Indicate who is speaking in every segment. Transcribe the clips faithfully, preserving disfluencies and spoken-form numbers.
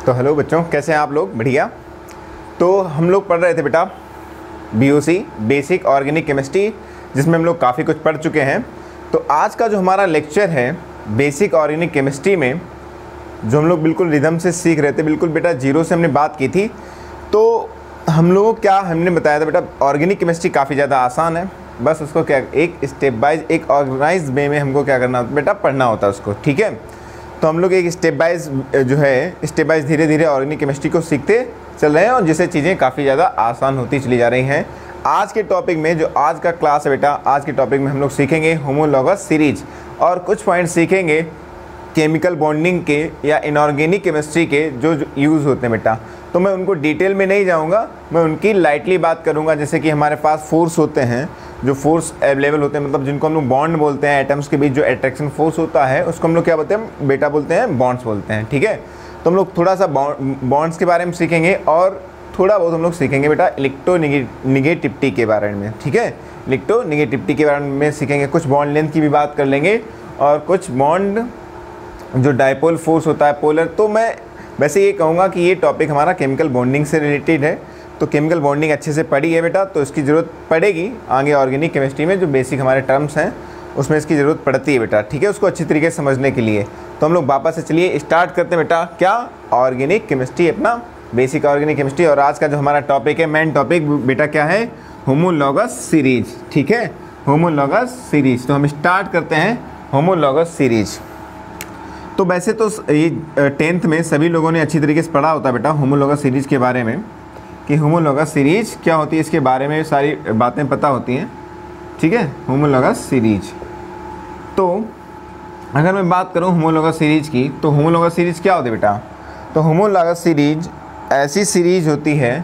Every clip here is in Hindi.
Speaker 1: तो हेलो बच्चों, कैसे हैं आप लोग? बढ़िया। तो हम लोग पढ़ रहे थे बेटा बीओसी बेसिक ऑर्गेनिक केमिस्ट्री, जिसमें हम लोग काफ़ी कुछ पढ़ चुके हैं। तो आज का जो हमारा लेक्चर है बेसिक ऑर्गेनिक केमिस्ट्री में, जो हम लोग बिल्कुल रिदम से सीख रहे थे, बिल्कुल बेटा जीरो से हमने बात की थी। तो हम लोगों को क्या हमने बताया था बेटा, ऑर्गेनिक केमिस्ट्री काफ़ी ज़्यादा आसान है, बस उसको क्या एक स्टेप बाइज एक ऑर्गेनाइज वे में हमको क्या करना होता बेटा, पढ़ना होता है उसको। ठीक है, तो हम लोग एक स्टेप बाइज जो है स्टेप बाइज धीरे धीरे ऑर्गेनिक केमिस्ट्री को सीखते चल रहे हैं, और जिससे चीज़ें काफ़ी ज़्यादा आसान होती चली जा रही हैं। आज के टॉपिक में जो आज का क्लास है बेटा, आज के टॉपिक में हम लोग सीखेंगे होमोलॉगस सीरीज, और कुछ पॉइंट सीखेंगे केमिकल बॉन्डिंग के या इनऑर्गेनिक केमिस्ट्री के जो यूज़ होते हैं बेटा। तो मैं उनको डिटेल में नहीं जाऊंगा, मैं उनकी लाइटली बात करूंगा। जैसे कि हमारे पास फोर्स होते हैं, जो फोर्स अवेलेबल होते हैं, मतलब जिनको हम लोग बॉन्ड बोलते हैं, एटम्स के बीच जो अट्रैक्शन फोर्स होता है उसको हम लोग क्या बोलते हैं बेटा, बोलते हैं बॉन्ड्स बोलते हैं। ठीक है, तो हम लोग थोड़ा सा बॉन्ड्स के बारे में सीखेंगे, और थोड़ा बहुत हम लोग सीखेंगे बेटा इलेक्ट्रोनिगेटिविटी के बारे में। ठीक है, इलेक्ट्रोनिगेटिविटी के बारे में सीखेंगे, कुछ बॉन्ड लेंथ की भी बात कर लेंगे, और कुछ बॉन्ड जो डायपोल फोर्स होता है पोलर। तो मैं वैसे ये कहूँगा कि ये टॉपिक हमारा केमिकल बॉन्डिंग से रिलेटेड है। तो केमिकल बॉन्डिंग अच्छे से पढ़ी है बेटा, तो इसकी ज़रूरत पड़ेगी आगे ऑर्गेनिक केमिस्ट्री में, जो बेसिक हमारे टर्म्स हैं उसमें इसकी ज़रूरत पड़ती है बेटा। ठीक है, उसको अच्छी तरीके से समझने के लिए। तो हम लोग वापस से चलिए स्टार्ट करते हैं बेटा, क्या ऑर्गेनिक केमिस्ट्री, अपना बेसिक ऑर्गेनिक केमिस्ट्री। और आज का जो हमारा टॉपिक है, मेन टॉपिक बेटा क्या है, होमोलॉगस सीरीज। ठीक है, होमोलॉगस सीरीज। तो हम स्टार्ट करते हैं होमोलॉगस सीरीज। तो वैसे तो ये टेंथ में सभी लोगों ने अच्छी तरीके से पढ़ा होता है बेटा होमोलॉगस सीरीज के बारे में, कि होमोलॉगस सीरीज क्या होती है, इसके बारे में सारी बातें पता होती हैं। ठीक है, होमोलॉगस सीरीज। तो अगर मैं बात करूं होमोलॉगस सीरीज की, तो होमोलॉगस सीरीज क्या होती है बेटा? तो होमोलॉगस सीरीज ऐसी सीरीज होती है,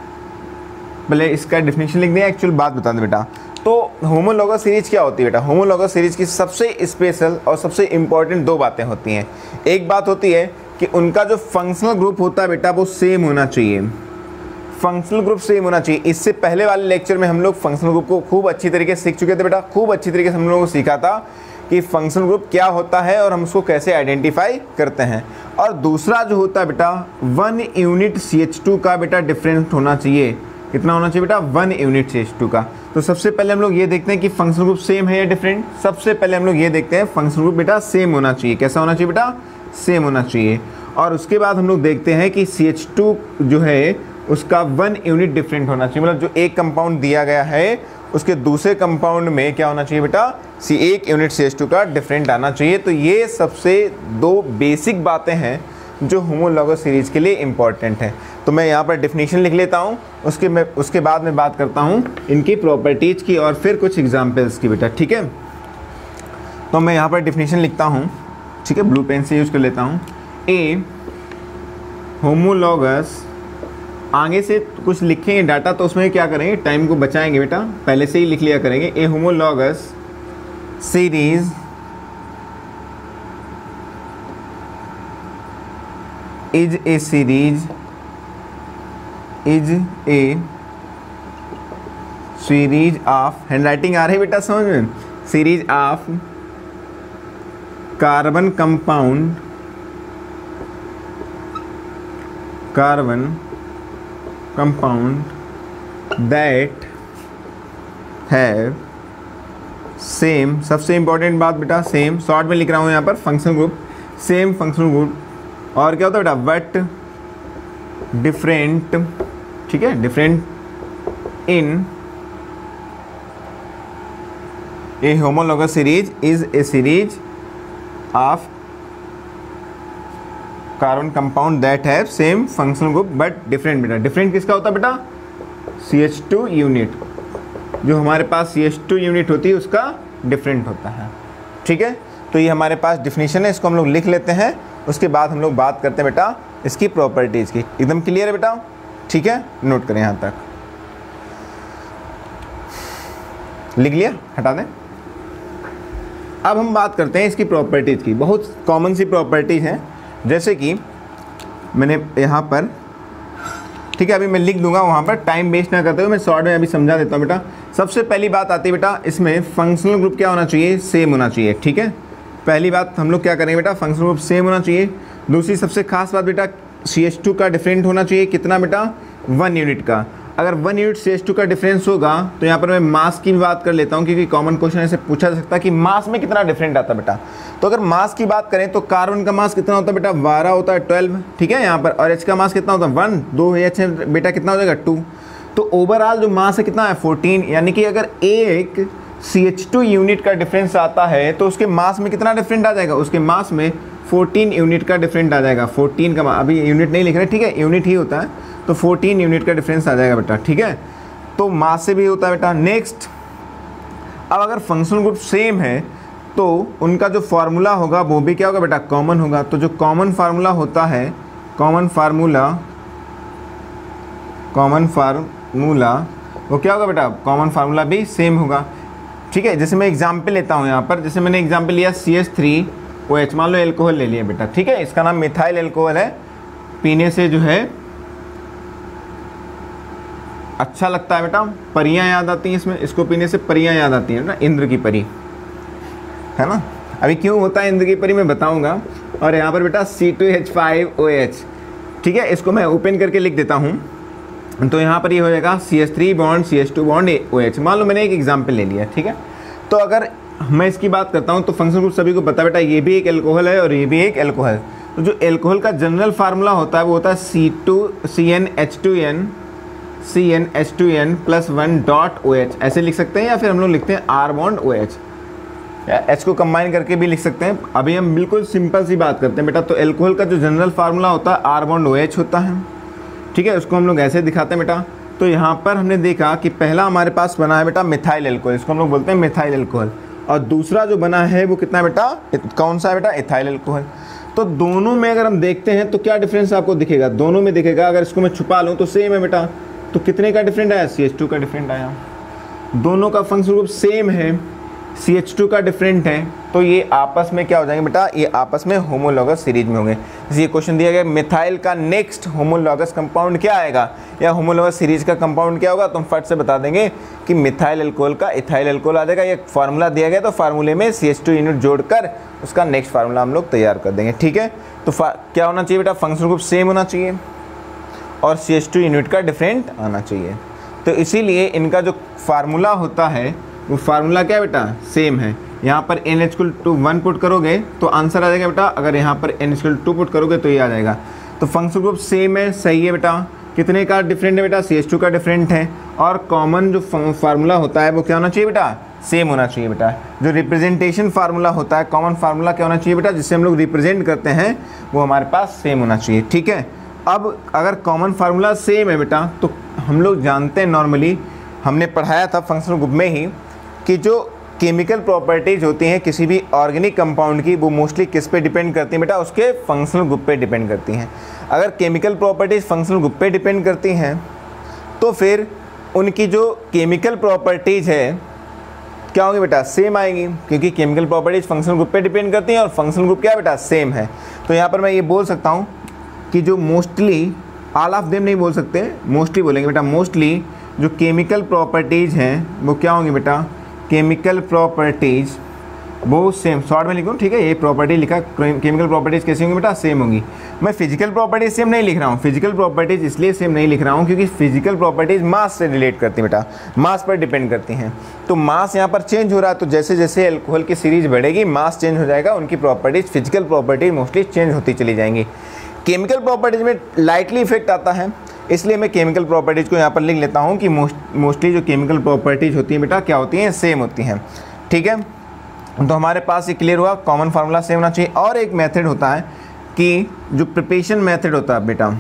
Speaker 1: पहले इसका डेफिनेशन लिख दिया, एक्चुअल बात बता दें बेटा। तो होमोलॉगस सीरीज क्या होती है बेटा? होमोलॉगस सीरीज की सबसे स्पेशल और सबसे इंपॉर्टेंट दो बातें होती हैं। एक बात होती है कि उनका जो फंक्शनल ग्रुप होता है बेटा, वो सेम होना चाहिए, फंक्शनल ग्रुप सेम होना चाहिए। इससे पहले वाले लेक्चर में हम लोग फंक्शनल ग्रुप को खूब अच्छी तरीके से सीख चुके थे बेटा, खूब अच्छी तरीके से हम लोगों को सीखा था कि फंक्शनल ग्रुप क्या होता है और हम उसको कैसे आइडेंटिफाई करते हैं। और दूसरा जो होता है बेटा, one unit C H two का बेटा डिफरेंस होना चाहिए। कितना होना चाहिए बेटा? One unit C H two का। तो सबसे पहले हम लोग ये देखते हैं कि फंक्शनल ग्रुप सेम है या डिफरेंट। सबसे पहले हम लोग ये देखते हैं फंक्शनल ग्रुप बेटा सेम होना चाहिए। कैसा होना चाहिए बेटा? सेम होना चाहिए। और उसके बाद हम लोग देखते हैं कि सी एच टू जो है उसका वन यूनिट डिफरेंट होना चाहिए, मतलब जो एक कंपाउंड दिया गया है उसके दूसरे कंपाउंड में क्या होना चाहिए बेटा, सी एक यूनिट सी एच टू का डिफरेंट आना चाहिए। तो ये सबसे दो बेसिक बातें हैं जो होमोलॉगस सीरीज के लिए इंपॉर्टेंट है। तो मैं यहाँ पर डेफिनेशन लिख लेता हूँ, उसके मैं उसके बाद में बात करता हूँ इनकी प्रॉपर्टीज़ की और फिर कुछ एग्जाम्पल्स की बेटा। ठीक है, तो मैं यहाँ पर डेफिनेशन लिखता हूँ। ठीक है, ब्लू पेन से यूज़ कर लेता हूँ। ए होमोलॉगस, आगे से कुछ लिखेंगे डाटा तो उसमें क्या करेंगे, टाइम को बचाएंगे बेटा, पहले से ही लिख लिया करेंगे। A homologous series is a series is a series of, handwriting आ रही बेटा समझ में, series of carbon compound carbon compound that have same, सबसे इंपॉर्टेंट बात बेटा सेम, शॉर्ट में लिख रहा हूँ यहाँ पर, functional group same functional group. और क्या होता है बेटा, बट डिफरेंट। ठीक है, different in a homologous series is a series of carbon compound that have same functional group but different बेटा। डिफरेंट किसका होता है बेटा? सी एच टू यूनिट, जो हमारे पास सी एच टू यूनिट होती है उसका डिफरेंट होता है। ठीक है, तो ये हमारे पास डिफिनीशन है, इसको हम लोग लिख लेते हैं। उसके बाद हम लोग बात करते हैं बेटा इसकी प्रॉपर्टीज़ की। एकदम क्लियर है बेटा? ठीक है, नोट करें यहाँ तक, लिख लिया, हटा दें। अब हम बात करते हैं इसकी प्रॉपर्टीज़ की। बहुत कॉमन सी प्रॉपर्टीज़ हैं, जैसे कि मैंने यहाँ पर, ठीक है अभी मैं लिख दूंगा, वहाँ पर टाइम वेस्ट ना करते हुए मैं शॉर्ट में अभी समझा देता हूँ बेटा। सबसे पहली बात आती है बेटा, इसमें फंक्शनल ग्रुप क्या होना चाहिए, सेम होना चाहिए। ठीक है, पहली बात हम लोग क्या करेंगे बेटा, फंक्शनल ग्रुप सेम होना चाहिए। दूसरी सबसे खास बात बेटा, सी एच टू का डिफरेंट होना चाहिए कितना बेटा, वन यूनिट का। अगर one unit C H two का डिफरेंस होगा तो यहाँ पर मैं मास की भी बात कर लेता हूँ, क्योंकि कॉमन क्वेश्चन ऐसे पूछा जा सकता है कि मास में कितना डिफरेंट आता है बेटा। तो अगर मास की बात करें तो कार्बन का मास कितना होता है बेटा, बारह होता है, ट्वेल्व, ठीक है यहाँ पर। और एच का मास कितना होता है, वन, दो एच है बेटा, कितना हो जाएगा, टू। तो ओवरऑल जो मास है कितना है, फोर्टीन। यानी कि अगर एक सी एच टू यूनिट का डिफरेंस आता है तो उसके मास में कितना डिफरेंट आ जाएगा, उसके मास में फोर्टीन यूनिट का डिफरेंट आ जाएगा। फोर्टीन का, अभी यूनिट नहीं लिख रहे, ठीक है, यूनिट ही होता है, तो फोर्टीन यूनिट का डिफरेंस आ जाएगा बेटा, ठीक है। तो मास से भी होता है बेटा। नेक्स्ट, अब अगर फंक्शनल ग्रुप सेम है तो उनका जो फार्मूला होगा वो भी क्या होगा बेटा, कॉमन होगा। तो जो कॉमन फार्मूला होता है, कॉमन फार्मूला कॉमन फार्मूला वो क्या होगा बेटा, कॉमन फार्मूला भी सेम होगा, ठीक है। जैसे मैं एग्जाम्पल लेता हूँ यहाँ पर, जैसे मैंने एग्जाम्पल लिया C H three O H, मान लो एल्कोहल ले लिया बेटा, ठीक है, इसका नाम मिथाइल एल्कोहल है। पीने से जो है अच्छा लगता है बेटा, परियां याद आती हैं इसमें, इसको पीने से परियां याद आती हैं ना, इंद्र की परी, है ना। अभी क्यों होता है इंद्र की परी मैं बताऊंगा। और यहाँ पर बेटा C two H five O H, ठीक है, इसको मैं ओपन करके लिख देता हूँ। तो यहाँ पर ये हो जाएगा C H three bond C H two bond O H. मान लो मैंने एक एग्जाम्पल ले लिया, ठीक है। तो अगर मैं इसकी बात करता हूँ तो फंक्शनल ग्रुप सभी को पता बेटा, ये भी एक एल्कोहल है और ये भी एक एल्कोहल। तो जो एल्कोहल का जनरल फार्मूला होता है वो होता है C two C N H two N C N H two N plus one dot O H, ऐसे लिख सकते हैं, या फिर हम लोग लिखते हैं आर बॉन्ड ओ एच, या एच को कंबाइन करके भी लिख सकते हैं। अभी हम बिल्कुल सिंपल सी बात करते हैं बेटा। तो एल्कोहल का जो जनरल फार्मूला होता है आर बॉन्ड ओ एच होता है, ठीक है, उसको हम लोग ऐसे दिखाते हैं बेटा। तो यहाँ पर हमने देखा कि पहला हमारे पास बना है बेटा मिथाइल एल्कोहल, इसको हम लोग बोलते हैं मिथाइल एल्कोहल। और दूसरा जो बना है वो कितना बेटा, कौन सा है बेटा, इथाइल एल्कोहल। तो दोनों में अगर हम देखते हैं तो क्या डिफरेंस आपको दिखेगा, दोनों में दिखेगा। अगर इसको मैं छुपा लूँ तो सेम है बेटा, तो कितने का डिफरेंट आया, सी एच टू का डिफरेंट आया। दोनों का फंक्शनल ग्रुप सेम है, सी एच टू का डिफरेंट है, तो ये आपस में क्या हो जाएंगे बेटा, ये आपस में होमोलॉगस सीरीज में होंगे। जैसे ये क्वेश्चन दिया गया मिथाइल का नेक्स्ट होमोलॉगस कंपाउंड क्या आएगा, या होमोलॉगस सीरीज का कंपाउंड क्या होगा, तो हम फट से बता देंगे कि मिथाइल एल्कोहल का इथाइल एल्कोहल आ जाएगा। ये फार्मूला दिया गया तो फार्मूले में सी एच टू यूनिट जोड़कर उसका नेक्स्ट फार्मूला हम लोग तैयार कर देंगे, ठीक है। तो क्या होना चाहिए बेटा, फंक्शनल ग्रुप सेम होना चाहिए और सी एच टू यूनिट का डिफरेंट आना चाहिए। तो इसीलिए इनका जो फार्मूला होता है वो फार्मूला क्या है बेटा, सेम है। यहाँ पर N equal to one put करोगे तो आंसर आ जाएगा बेटा, अगर यहाँ पर एन इक्वल टू पुट करोगे तो ये आ जाएगा। तो फंक्शनल ग्रुप सेम है, सही है बेटा। कितने का डिफरेंट है बेटा, सी एच टू का डिफरेंट है। और कॉमन जो फार्मूला होता है वो क्या होना चाहिए बेटा, सेम होना चाहिए बेटा। जो रिप्रेजेंटेशन फार्मूला होता है, कॉमन फार्मूला क्या होना चाहिए बेटा, जिससे हम लोग रिप्रेजेंट करते हैं, वो हमारे पास सेम होना चाहिए, ठीक है। अब अगर कॉमन फार्मूला सेम है बेटा तो हम लोग जानते हैं, नॉर्मली हमने पढ़ाया था फंक्शनल ग्रुप में ही, कि जो केमिकल प्रॉपर्टीज होती हैं किसी भी ऑर्गेनिक कंपाउंड की, वो मोस्टली किस पे डिपेंड करती हैं बेटा, उसके फंक्शनल ग्रुप पे डिपेंड करती हैं। अगर केमिकल प्रॉपर्टीज फंक्शनल ग्रुप पे डिपेंड करती हैं तो फिर उनकी जो केमिकल प्रॉपर्टीज है क्या होंगी बेटा, सेम आएगी, क्योंकि केमिकल प्रॉपर्टीज फंक्शनल ग्रुप पे डिपेंड करती हैं और फंक्शनल ग्रुप क्या है बेटा, सेम है। तो यहाँ पर मैं ये बोल सकता हूँ कि जो मोस्टली, ऑल ऑफ देम नहीं बोल सकते, मोस्टली बोलेंगे बेटा, मोस्टली जो केमिकल प्रॉपर्टीज़ हैं वो क्या होंगी बेटा, केमिकल प्रॉपर्टीज़ वो सेम, शॉर्ट में लिखूँ, ठीक है, ये प्रॉपर्टी लिखा, केमिकल प्रॉपर्टीज़ कैसी होंगी बेटा, सेम होंगी। मैं फिजिकल प्रॉपर्टीज सेम नहीं लिख रहा हूँ, फिजिकल प्रॉपर्टीज इसलिए सेम नहीं लिख रहा हूँ क्योंकि फिजिकल प्रॉपर्टीज मास से रिलेट करती हैं बेटा, मास पर डिपेंड करती हैं। तो मास यहाँ पर चेंज हो रहा है, तो जैसे जैसे एल्कोहल की सीरीज बढ़ेगी मास चेंज हो जाएगा, उनकी properties, physical properties mostly change होती चली जाएंगी। केमिकल प्रॉपर्टीज में लाइटली इफेक्ट आता है, इसलिए मैं केमिकल प्रॉपर्टीज़ को यहाँ पर लिख लेता हूँ कि मोस्टली जो केमिकल प्रॉपर्टीज़ होती हैं बेटा क्या होती हैं, सेम होती हैं, ठीक है। तो हमारे पास ये क्लियर हुआ, कॉमन फार्मूला सेम होना चाहिए। और एक मेथड होता है कि जो प्रिपरेशन मेथड होता है बेटा,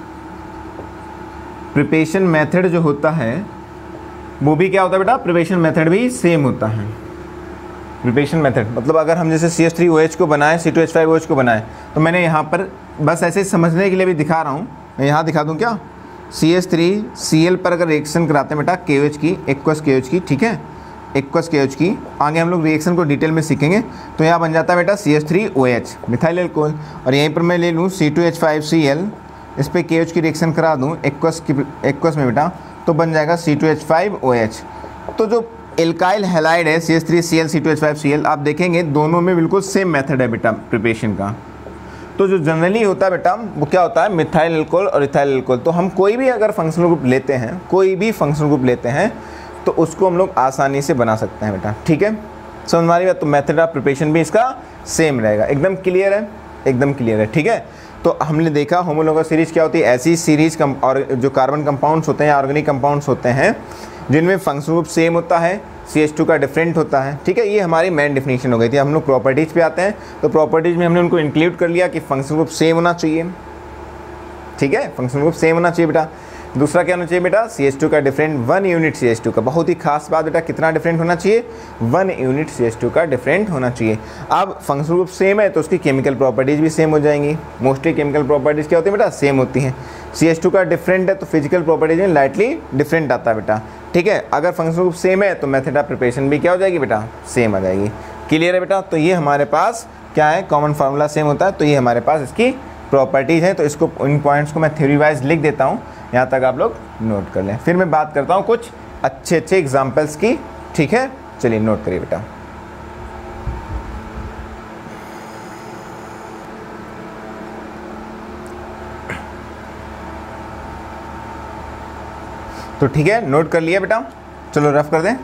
Speaker 1: प्रिपरेशन मेथड जो होता है वो भी क्या होता है बेटा, प्रिपरेशन मेथड भी सेम होता है। प्रिपरेशन मेथड मतलब अगर हम जैसे C H three O H को बनाएं, C two H five O H को बनाएं, तो मैंने यहाँ पर बस ऐसे समझने के लिए भी दिखा रहा हूँ, मैं यहाँ दिखा दूँ क्या, C H three C L पर अगर रिएक्शन कराते हैं बेटा के ओ एच की, एक्वस के ओ एच की, ठीक है, एक्वस के ओ एच की, आगे हम लोग रिएक्शन को डिटेल में सीखेंगे। तो यहाँ बन जाता है बेटा C H three O H methyl alcohol, और यहीं पर मैं ले लूँ C two H five C L, इस पर के ओ एच की रिएक्शन करा दूँ एक्वस की, एक्वस में बेटा, तो बन जाएगा C two H five O H. तो जो एल्काइल हैलाइड है C H three C L C two H five C L, आप देखेंगे दोनों में बिल्कुल सेम मेथड है बेटा प्रिपरेशन का। तो जो जनरली होता है बेटा वो क्या होता है, मिथाइल अल्कोहल और इथाइल अल्कोहल। तो हम कोई भी अगर फंक्शनल ग्रुप लेते हैं, कोई भी फंक्शनल ग्रुप लेते हैं तो उसको हम लोग आसानी से बना सकते हैं बेटा, ठीक है। सो हमारी बात, तो मेथड ऑफ प्रिपरेशन भी इसका सेम रहेगा। एकदम क्लियर है, एकदम क्लियर है, ठीक है। तो हमने देखा होमोलोगस सीरीज क्या होती है, ऐसी सीरीज कम और जो कार्बन कंपाउंड्स होते हैं, ऑर्गेनिक कंपाउंड्स होते हैं जिनमें फंक्शनल ग्रुप सेम होता है, सी एच टू का डिफरेंट होता है, ठीक है। ये हमारी मेन डेफिनेशन हो गई थी। हम लोग प्रॉपर्टीज़ पे आते हैं, तो प्रॉपर्टीज़ में हमने उनको इंक्लूड कर लिया कि फंक्शनल ग्रुप सेम होना चाहिए, ठीक है, फंक्शनल ग्रुप सेम होना चाहिए बेटा। दूसरा क्या होना चाहिए बेटा, सी एच टू का different one unit C H two का, बहुत ही खास बात बेटा, कितना डिफरेंट होना चाहिए, one unit C H two का डिफरेंट होना चाहिए। अब फंक्शनल ग्रुप सेम है तो उसकी केमिकल प्रॉपर्टीज़ भी सेम हो जाएंगी। मोस्टली केमिकल प्रॉपर्टीज़ क्या होती है बेटा, सेम होती हैं। सी एच टू का डिफरेंट है तो फिजिकल प्रॉपर्टीज में लाइटली डिफरेंट आता है बेटा, ठीक है। अगर फंक्शनल ग्रुप सेम है तो मेथड ऑफ प्रिपरेशन भी क्या हो जाएगी बेटा, सेम आ जाएगी। क्लियर है बेटा। तो ये हमारे पास क्या है, कॉमन फार्मूला सेम होता है, तो ये हमारे पास इसकी प्रॉपर्टीज़ हैं। तो इसको, इन पॉइंट्स को मैं थ्योरी वाइज लिख देता हूँ, यहाँ तक आप लोग नोट कर लें। फिर मैं बात करता हूँ कुछ अच्छे अच्छे एग्जाम्पल्स की, ठीक है। चलिए नोट करिए बेटा। तो ठीक है, नोट कर लिया बेटा, चलो रफ कर दें।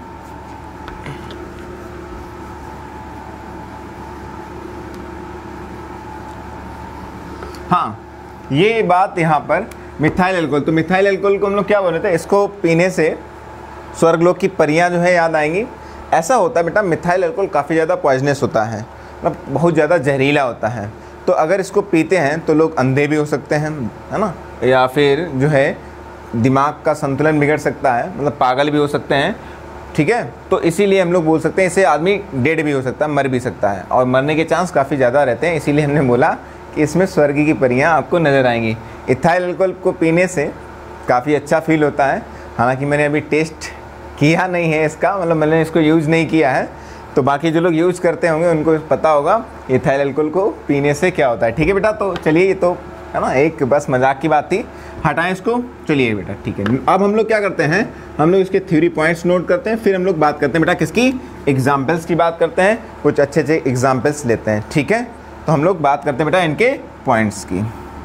Speaker 1: हाँ, ये बात यहाँ पर मिथाइल अल्कोहल, तो मिथाइल अल्कोहल को हम लोग क्या बोल रहे थे, इसको पीने से स्वर्गलोक की परियां जो है याद आएंगी। ऐसा होता है बेटा, मिथाइल अल्कोहल काफ़ी ज़्यादा पॉइजनस होता है, मतलब बहुत ज़्यादा जहरीला होता है। तो अगर इसको पीते हैं तो लोग अंधे भी हो सकते हैं, है ना, या फिर जो है दिमाग का संतुलन बिगड़ सकता है, मतलब पागल भी हो सकते हैं, ठीक है। तो इसीलिए हम लोग बोल सकते हैं इससे आदमी डेड भी हो सकता है, मर भी सकता है, और मरने के चांस काफ़ी ज़्यादा रहते हैं। इसीलिए हमने बोला कि इसमें स्वर्ग की परियां आपको नज़र आएंगी। इथाइल अल्कोहल को पीने से काफ़ी अच्छा फील होता है, हालांकि मैंने अभी टेस्ट किया नहीं है इसका, मतलब मैंने इसको यूज़ नहीं किया है। तो बाकी जो लोग यूज़ करते होंगे उनको पता होगा इथाइल अल्कोहल को पीने से क्या होता है, ठीक है बेटा। तो चलिए, ये तो है ना एक बस मजाक की बात थी, हटाएं इसको। चलिए बेटा, ठीक है। अब हम लोग क्या करते हैं, हम लोग इसके थ्योरी पॉइंट्स नोट करते हैं, फिर हम लोग बात करते हैं बेटा किसकी, एग्जाम्पल्स की बात करते हैं, कुछ अच्छे अच्छे एग्जाम्पल्स लेते हैं, ठीक है। तो हम लोग बात करते हैं बेटा इनके पॉइंट्स की।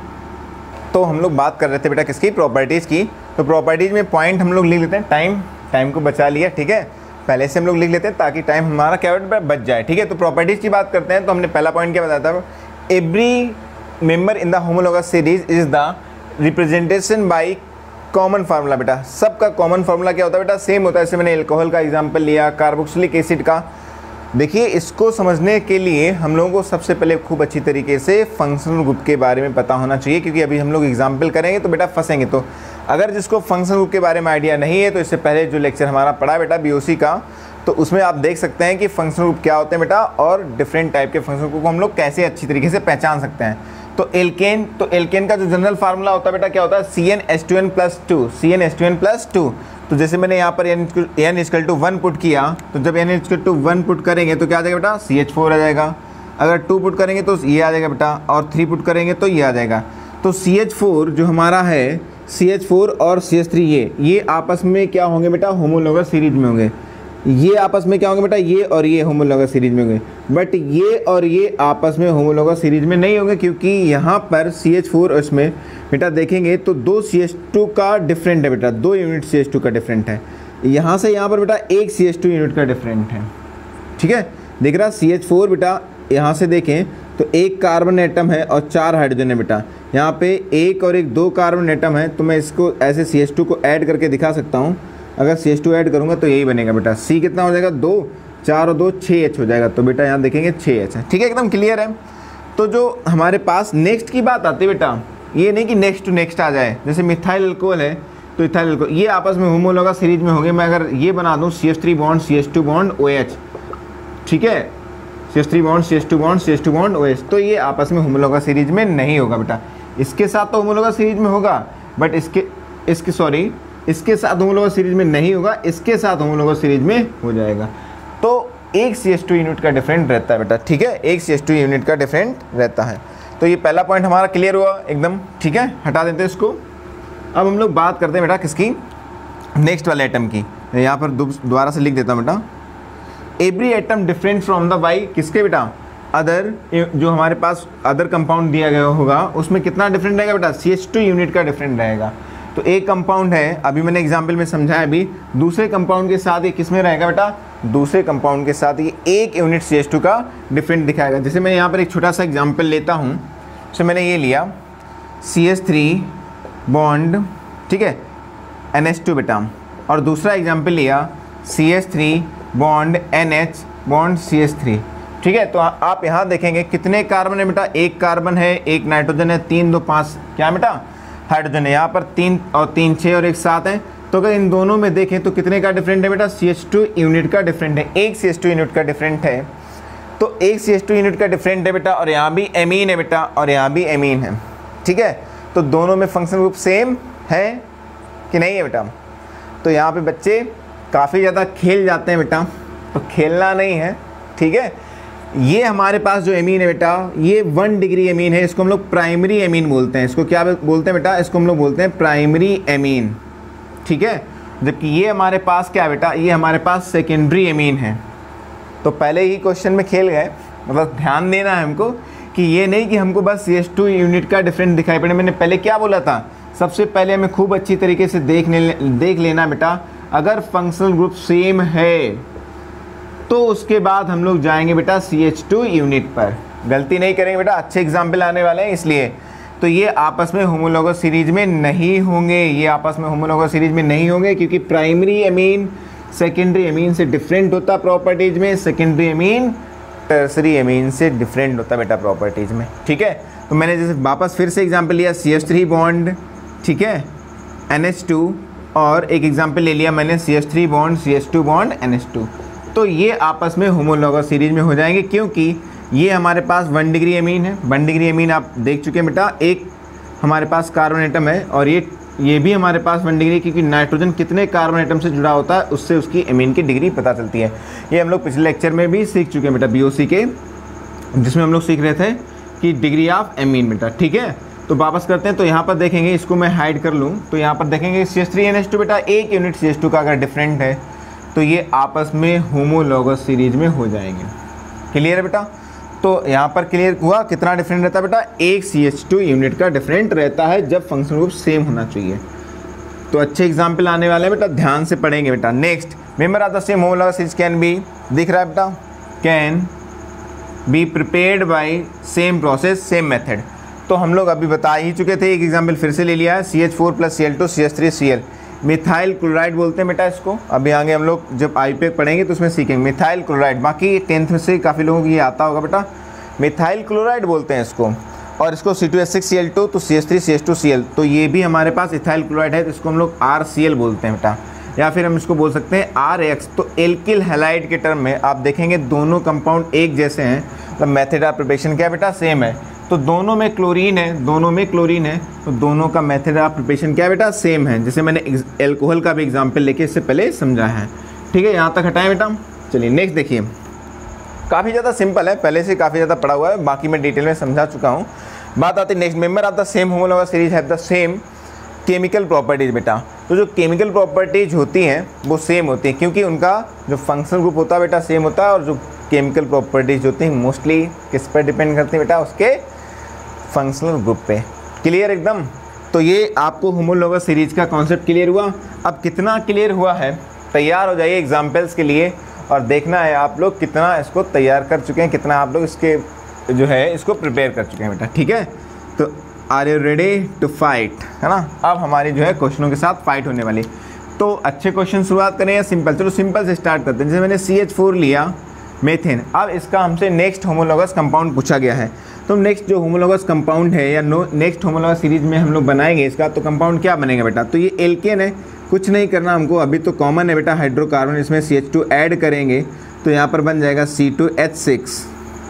Speaker 1: तो हम लोग बात कर रहे थे बेटा किसकी, प्रॉपर्टीज़ की। तो प्रॉपर्टीज़ में पॉइंट हम लोग लिख लेते हैं, टाइम टाइम को बचा लिया, ठीक है, पहले से हम लोग लिख लेते हैं ताकि टाइम हमारा क्या बच जाए, ठीक है। तो प्रॉपर्टीज़ की बात करते हैं, तो हमने पहला पॉइंट क्या बताया था, every member in the homologous series is the representation by common formula. बेटा सबका कॉमन फार्मूला क्या होता है बेटा, सेम होता है। जैसे मैंने एल्कोहल का एग्जाम्पल लिया, कार्बोक्सिलिक एसिड का। देखिए, इसको समझने के लिए हम लोगों को सबसे पहले खूब अच्छी तरीके से फंक्शनल ग्रुप के बारे में पता होना चाहिए, क्योंकि अभी हम लोग एग्जाम्पल करेंगे तो बेटा फंसेंगे। तो अगर जिसको फंक्शनल ग्रुप के बारे में आइडिया नहीं है, तो इससे पहले जो लेक्चर हमारा पढ़ा बेटा बीओसी का, तो उसमें आप देख सकते हैं कि फंक्शनल ग्रुप क्या होते हैं बेटा, और डिफरेंट टाइप के फंक्शनल ग्रुप को हम लोग कैसे अच्छी तरीके से पहचान सकते हैं। तो एल्केन, तो एल्केन का जो जनरल फार्मूला होता है बेटा क्या होता है, C N H two N plus two, C N H two N plus two. तो जैसे मैंने यहाँ पर N N equal to one put किया, तो जब N equal to one put करेंगे तो क्या आ जाएगा बेटा, सी एच फोर आ जाएगा। अगर टू पुट करेंगे तो ये आ जाएगा बेटा, और थ्री पुट करेंगे तो ये आ जाएगा। तो सी एच फोर जो हमारा है, सी एच फोर और सी एच थ्री ये ये आपस में क्या होंगे बेटा, होमोलोगस सीरीज में होंगे। ये आपस में क्या होंगे बेटा, ये और ये होमोलोगस सीरीज में होंगे। बट ये और ये आपस में होमोलोगस सीरीज में नहीं होंगे, क्योंकि यहाँ पर सी एच फोर और इसमें बेटा देखेंगे तो दो सी एच टू का डिफरेंट है बेटा, दो यूनिट सी एच टू का डिफरेंट है। यहाँ से यहाँ पर बेटा एक सी एच टू यूनिट का डिफरेंट है, ठीक है। देख रहा सी एच फोर बेटा, यहाँ से देखें तो एक कार्बन एटम है और चार हाइड्रोजन है बेटा। यहाँ पे एक और एक दो कार्बन एटम है, तो मैं इसको ऐसे सी एच टू को ऐड करके दिखा सकता हूँ। अगर सी एच टू ऐड करूँगा तो यही बनेगा बेटा, सी कितना हो जाएगा, दो, चार और दो छः एच हो जाएगा। तो बेटा यहाँ देखेंगे छः एच है, ठीक है, एकदम क्लियर है। तो जो हमारे पास नेक्स्ट की बात आती है बेटा, ये नहीं कि नेक्स्ट टू नेक्स्ट आ जाए। जैसे मिथाइल अल्कोहल है, तो इथाइल अल्कोहल ये आपस में होमोलोगस सीरीज में होंगे। मैं अगर ये बना दूँ C H three bond C H two bond O H, ठीक है, C H three bond C H two bond C H two bond O H, तो ये आपस में होमोलोगस सीरीज में नहीं होगा बेटा। इसके साथ तो होमोलोगस सीरीज में होगा, बट इसके इसके सॉरी इसके साथ होमोलोगस सीरीज में नहीं होगा, इसके साथ होमोलोगस सीरीज में हो जाएगा। तो एक सी एच टू यूनिट का डिफरेंट रहता है बेटा, ठीक है, एक सी एच टू यूनिट का डिफरेंट रहता है। तो ये पहला पॉइंट हमारा क्लियर हुआ एकदम, ठीक है, हटा देते हैं इसको। अब हम लोग बात करते हैं बेटा किसकी, नेक्स्ट वाले एटम की। यहाँ पर दोबारा से लिख देता हूँ बेटा, every atom different from the by किसके बेटा, अदर जो हमारे पास अदर कंपाउंड दिया गया होगा उसमें कितना डिफरेंट रहेगा बेटा, सी एच टू यूनिट का डिफरेंट रहेगा। तो एक कंपाउंड है, अभी मैंने एग्जाम्पल में समझाया, अभी दूसरे कंपाउंड के साथ ये किस में रहेगा बेटा, दूसरे कंपाउंड के साथ ये एक यूनिट सी एच टू का डिफरेंट दिखाएगा। जैसे मैं यहाँ पर एक छोटा सा एग्जाम्पल लेता हूँ, तो मैंने ये लिया सी एच थ्री बॉन्ड, ठीक है, एन एच टू बेटा, और दूसरा एग्जाम्पल लिया C H three bond N H bond C H three, ठीक है। तो आप यहाँ देखेंगे कितने कार्बन है बेटा, एक कार्बन है, एक नाइट्रोजन है, तीन दो पाँच क्या बेटा हाइड्रोजन है, यहाँ पर तीन और तीन छः और एक सात है। तो अगर इन दोनों में देखें तो कितने का डिफरेंट है बेटा, सी एच टू यूनिट का डिफरेंट है, एक सी एच टू यूनिट का डिफरेंट है। तो एक सी एच टू यूनिट का डिफरेंट है बेटा, और यहाँ भी एमीन है बेटा, और यहाँ भी एमीन है, ठीक है। तो दोनों में फंक्शन ग्रुप सेम है कि नहीं है बेटा। तो यहाँ पे बच्चे काफ़ी ज़्यादा खेल जाते हैं बेटा, तो खेलना नहीं है, ठीक है। ये हमारे पास जो एमीन है बेटा, ये वन डिग्री एमीन है, इसको हम लोग प्राइमरी एमीन बोलते हैं। इसको क्या बोलते हैं बेटा, इसको हम लोग बोलते हैं प्राइमरी एमीन, ठीक है। जबकि ये हमारे पास क्या है बेटा, ये हमारे पास सेकेंडरी एमीन है। तो पहले ही क्वेश्चन में खेल गए, मतलब ध्यान देना है हमको कि ये नहीं कि हमको बस सी एच टू यूनिट का डिफरेंट दिखाई पड़े। मैंने पहले क्या बोला था, सबसे पहले हमें खूब अच्छी तरीके से देख ले देख लेना बेटा, अगर फंक्शनल ग्रुप सेम है तो उसके बाद हम लोग जाएंगे बेटा सी एच टू यूनिट पर। गलती नहीं करेंगे बेटा, अच्छे एग्जाम्पल आने वाले हैं इसलिए। तो ये आपस में होमोलॉगस सीरीज में नहीं होंगे, ये आपस में होमोलॉगस सीरीज में नहीं होंगे, क्योंकि प्राइमरी एमीन सेकेंडरी एमीन से डिफरेंट होता प्रॉपर्टीज में, सेकेंडरी एमीन टर्सरी एमीन से डिफरेंट होता बेटा प्रॉपर्टीज में, ठीक है। तो मैंने जैसे वापस फिर से एग्जाम्पल लिया सी एच थ्री बॉन्ड, ठीक है, एन एच टू, और एक एग्जाम्पल ले लिया मैंने C H three bond C H two bond N H two. तो ये आपस में होमोलॉगस सीरीज में हो जाएंगे, क्योंकि ये हमारे पास वन डिग्री एमीन है। वन डिग्री एमीन आप देख चुके हैं बेटा, एक हमारे पास कार्बन एटम है, और ये ये भी हमारे पास वन डिग्री, क्योंकि नाइट्रोजन कितने कार्बन एटम से जुड़ा होता है उससे उसकी एमीन की डिग्री पता चलती है। ये हम लोग पिछले लेक्चर में भी सीख चुके हैं बेटा, बी ओ सी के, जिसमें हम लोग सीख रहे थे कि डिग्री ऑफ एमीन बेटा, ठीक है। तो वापस करते हैं, तो यहाँ पर देखेंगे, इसको मैं हाइड कर लूँ, तो यहाँ पर देखेंगे C H three N H two बेटा, एक यूनिट सी एच टू का अगर डिफरेंट है तो ये आपस में होमोलॉगस सीरीज में हो जाएंगे। क्लियर है बेटा। तो यहाँ पर क्लियर हुआ कितना डिफरेंट रहता है बेटा, एक सी एच टू यूनिट का डिफरेंट रहता है जब फंक्शन ग्रुप सेम होना चाहिए। तो अच्छे एग्जाम्पल आने वाले हैं बेटा, ध्यान से पढ़ेंगे बेटा। Next, member of the same homologous series can be, दिख रहा है बेटा, can be prepared by same process same method. तो हम लोग अभी बता ही चुके थे, एक एग्जाम्पल फिर से ले लिया है, C H four plus C L two C H three C L, methyl chloride बोलते हैं बेटा इसको। अभी आगे हम लोग जब आई पे पढ़ेंगे तो उसमें सीखेंगे मिथाइल क्लोराइड, बाकी टेंथ में से काफ़ी लोगों को ये आता होगा बेटा, मिथाइल क्लोराइड बोलते हैं इसको। और इसको C two H six C L two, तो C H three C H two C L, तो ये भी हमारे पास इथाइल क्लोराइड है, तो इसको हम लोग आर सी एल बोलते हैं बेटा, या फिर हम इसको बोल सकते हैं आर एक्स। तो एल्किल हैलाइड के टर्म में आप देखेंगे दोनों कंपाउंड एक जैसे हैं, मतलब मेथड ऑफ प्रिपरेशन क्या बेटा, सेम है। तो दोनों में क्लोरीन है, दोनों में क्लोरीन है, तो दोनों का मेथड ऑफ प्रिपरेशन क्या बेटा, सेम है। जैसे मैंने एल्कोहल का भी एग्जांपल लेके इससे पहले समझाया है, ठीक है। यहाँ तक हटाएं बेटा। चलिए नेक्स्ट देखिए, काफ़ी ज़्यादा सिंपल है, पहले से काफ़ी ज़्यादा पढ़ा हुआ है, बाकी मैं डिटेल में समझा चुका हूँ। बात आती है next, member of the same homologous series have the same chemical properties बेटा। तो जो केमिकल प्रॉपर्टीज होती हैं वो सेम होती हैं, क्योंकि उनका जो फंक्शनल ग्रुप होता है बेटा सेम होता है, और जो केमिकल प्रॉपर्टीज होती हैं मोस्टली किस पर डिपेंड करती हैं बेटा, उसके फंक्शनल ग्रुप पे। क्लियर एकदम। तो ये आपको होमोलॉगस सीरीज का कॉन्सेप्ट क्लियर हुआ। अब कितना क्लियर हुआ है, तैयार हो जाइए एग्जाम्पल्स के लिए, और देखना है आप लोग कितना इसको तैयार कर चुके हैं, कितना आप लोग इसके जो है इसको प्रिपेयर कर चुके हैं बेटा, ठीक है। तो are you ready to fight, है ना। अब हमारी जो है क्वेश्चनों के साथ फाइट होने वाली। तो अच्छे क्वेश्चन शुरुआत करें या सिंपल, चलो सिंपल से स्टार्ट करते हैं। जैसे मैंने सी एच फोर लिया मेथेन, अब इसका हमसे नेक्स्ट होमोलॉगस कंपाउंड पूछा गया है। तो नेक्स्ट जो होमोलॉगस कंपाउंड है या नो नेक्स्ट होमोलॉगस सीरीज में हम लोग बनाएंगे इसका, तो कंपाउंड क्या बनेगा बेटा, तो ये एल्केन है, कुछ नहीं करना हमको, अभी तो कॉमन है बेटा हाइड्रोकार्बन, इसमें सी एच टू ऐड करेंगे तो यहाँ पर बन जाएगा सी टू एच सिक्स।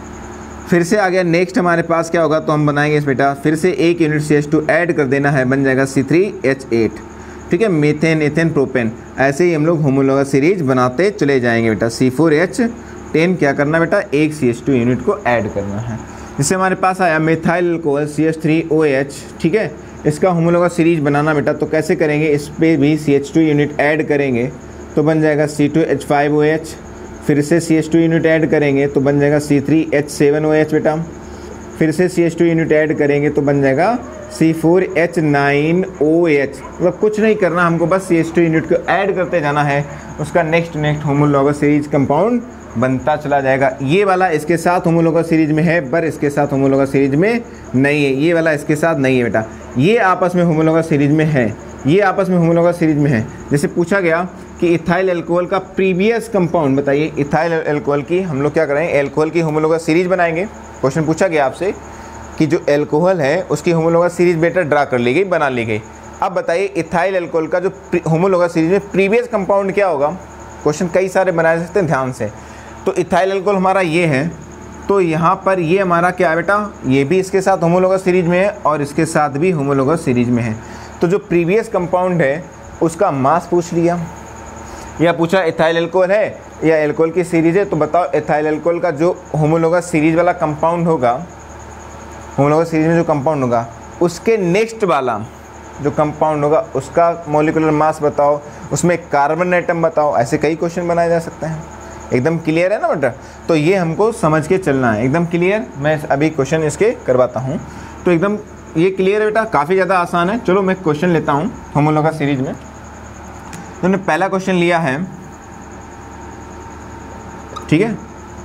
Speaker 1: फिर से आ गया नेक्स्ट हमारे पास क्या होगा, तो हम बनाएंगे इस बेटा फिर से एक unit C H two add कर देना है, बन जाएगा सी थ्री एच एट, ठीक है, मीथेन एथेन प्रोपेन। ऐसे ही हम लोग होमोलॉगस सीरीज बनाते चले जाएंगे बेटा। सी फोर एच टेन क्या करना बेटा, एक सी एच टू यूनिट को ऐड करना है। जिससे हमारे पास आया methyl alcohol C H three O H, ठीक है। इसका होमोलॉगस सीरीज बनाना बेटा, तो कैसे करेंगे, इस पर भी C H two unit add करेंगे तो बन जाएगा C two H five O H. फिर से C H two unit add करेंगे तो बन जाएगा C three H seven O H बेटा। फिर से C H two unit add करेंगे तो बन जाएगा C four H nine O H. मतलब कुछ नहीं करना हमको, बस सी एच टू यूनिट को ऐड करते जाना है, उसका next next homologous series compound बनता चला जाएगा। ये वाला इसके साथ होमोलॉगस सीरीज में है, पर इसके साथ होमोलॉगस सीरीज में नहीं है। ये वाला इसके साथ नहीं है बेटा, ये आपस में होमोलॉगस सीरीज में है, ये आपस में होमोलॉगस सीरीज में है। जैसे पूछा गया कि इथाइल अल्कोहल का प्रीवियस कंपाउंड बताइए, इथाइल अल्कोहल की हम लोग क्या करेंगे, अल्कोहल की होमोलॉगस सीरीज बनाएंगे। क्वेश्चन पूछा गया आपसे कि जो अल्कोहल है उसकी होमोलॉगस सीरीज बेटा ड्रा कर ली गई, बना ली गई। अब बताइए इथाइल अल्कोहल का जो होमोलॉगस सीरीज में प्रीवियस कंपाउंड क्या होगा। क्वेश्चन कई सारे बनाए सकते हैं, ध्यान से। तो इथाइल अल्कोहल हमारा ये है, तो यहाँ पर ये हमारा क्या है बेटा, ये भी इसके साथ होमोलॉगस सीरीज में है और इसके साथ भी होमोलॉगस सीरीज में है। तो जो प्रीवियस कंपाउंड है उसका मास पूछ लिया, या पूछा इथाइल अल्कोहल है या अल्कोहल की सीरीज है, तो बताओ इथाइल अल्कोहल का जो होमोलॉगस सीरीज वाला कंपाउंड होगा, होमोलॉगस सीरीज में जो कंपाउंड होगा उसके नेक्स्ट वाला जो कंपाउंड होगा उसका मॉलिक्यूलर मास बताओ, उसमें कार्बन एटम बताओ। ऐसे कई क्वेश्चन बनाए जा सकते हैं। एकदम क्लियर है ना बेटा? तो ये हमको समझ के चलना है, एकदम क्लियर। मैं अभी क्वेश्चन इसके करवाता हूँ, तो एकदम ये क्लियर है बेटा, काफ़ी ज़्यादा आसान है। चलो मैं क्वेश्चन लेता हूँ होमोलॉगस सीरीज में। तो मैंने पहला क्वेश्चन लिया है, ठीक है।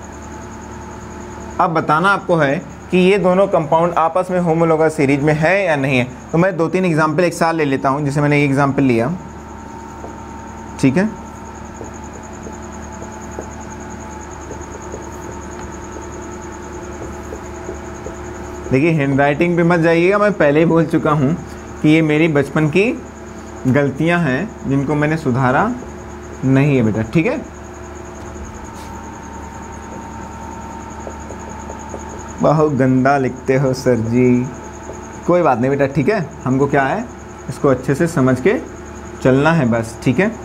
Speaker 1: अब बताना आपको है कि ये दोनों कंपाउंड आपस में होमोलॉगस सीरीज में है या नहीं है। तो मैं दो तीन एग्जांपल एक साथ ले लेता हूँ, जैसे मैंने एक एग्जांपल लिया, ठीक है। देखिए हैंडराइटिंग पे मत जाइएगा, मैं पहले ही बोल चुका हूँ कि ये मेरी बचपन की गलतियाँ हैं जिनको मैंने सुधारा नहीं है बेटा, ठीक है। बहुत गंदा लिखते हो सर जी, कोई बात नहीं बेटा, ठीक है। हमको क्या है, इसको अच्छे से समझ के चलना है बस, ठीक है।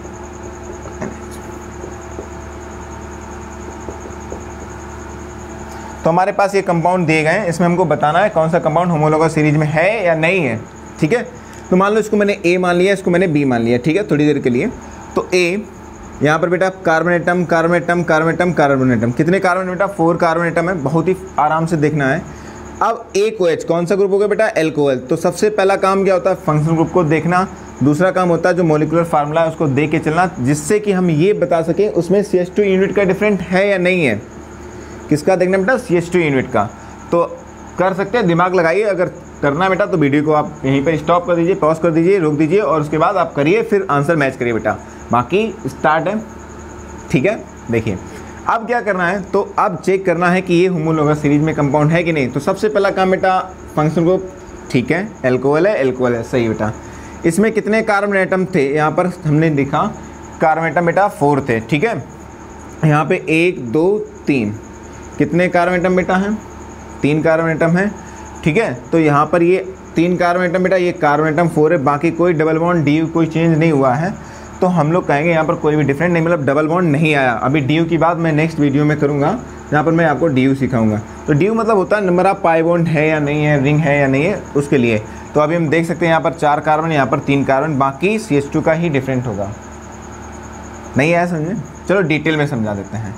Speaker 1: तो हमारे पास ये कंपाउंड दिए गए हैं, इसमें हमको बताना है कौन सा कंपाउंड होमोलॉगस सीरीज में है या नहीं है, ठीक है। तो मान लो इसको मैंने ए मान लिया, इसको मैंने बी मान लिया, ठीक है, थोड़ी देर के लिए। तो ए यहाँ पर बेटा carbon atom carbon atom carbon atom carbon atom, कितने कार्बन बेटा, फोर कार्बन एटम है, बहुत ही आराम से देखना है। अब एक ओ एच कौन सा ग्रुप हो गया बेटा, अल्कोहल। तो सबसे पहला काम क्या होता है, फंक्शनल ग्रुप को देखना। दूसरा काम होता है जो मॉलिक्यूलर फार्मूला है उसको देख के चलना, जिससे कि हम ये बता सकें उसमें सी एच टू यूनिट का डिफरेंट है या नहीं है। किसका देखना बेटा, सी एच टू यूनिट का। तो कर सकते हैं, दिमाग लगाइए। अगर करना बेटा तो वीडियो को आप यहीं पर स्टॉप कर दीजिए, पॉज कर दीजिए, रोक दीजिए और उसके बाद आप करिए, फिर आंसर मैच करिए बेटा। बाकी स्टार्ट है, ठीक है। देखिए अब क्या करना है, तो अब चेक करना है कि ये होमोलॉगस सीरीज में कंपाउंड है कि नहीं। तो सबसे पहला काम बेटा फंक्शन ग्रुप, ठीक है, अल्कोहल है, अल्कोहल है, सही बेटा। इसमें कितने कार्बन एटम थे, यहाँ पर हमने देखा कार्बन एटम बेटा फोर थे, ठीक है। यहाँ पे एक दो तीन, कितने कार्बन एटम बेटा हैं, तीन कार्बन एटम हैं, ठीक है। तो यहाँ पर ये तीन कार्बन एटम बेटा, ये कार्बन एटम फोर है, बाकी कोई डबल बॉन्ड डी कोई चेंज नहीं हुआ है। तो हम लोग कहेंगे यहाँ पर कोई भी डिफरेंट नहीं, मतलब डबल बॉन्ड नहीं आया। अभी डी यू की बात मैं नेक्स्ट वीडियो में करूँगा, जहाँ पर मैं आपको डी यू सिखाऊंगा। तो डी यू मतलब होता है नंबर ऑफ पाई बॉन्ड है या नहीं है, रिंग है या नहीं है, उसके लिए। तो अभी हम देख सकते हैं यहाँ पर चार कार्बन, यहाँ पर तीन कार्बन, बाकी सी एच टू का ही डिफरेंट होगा। नहीं आया समझे? चलो डिटेल में समझा देते हैं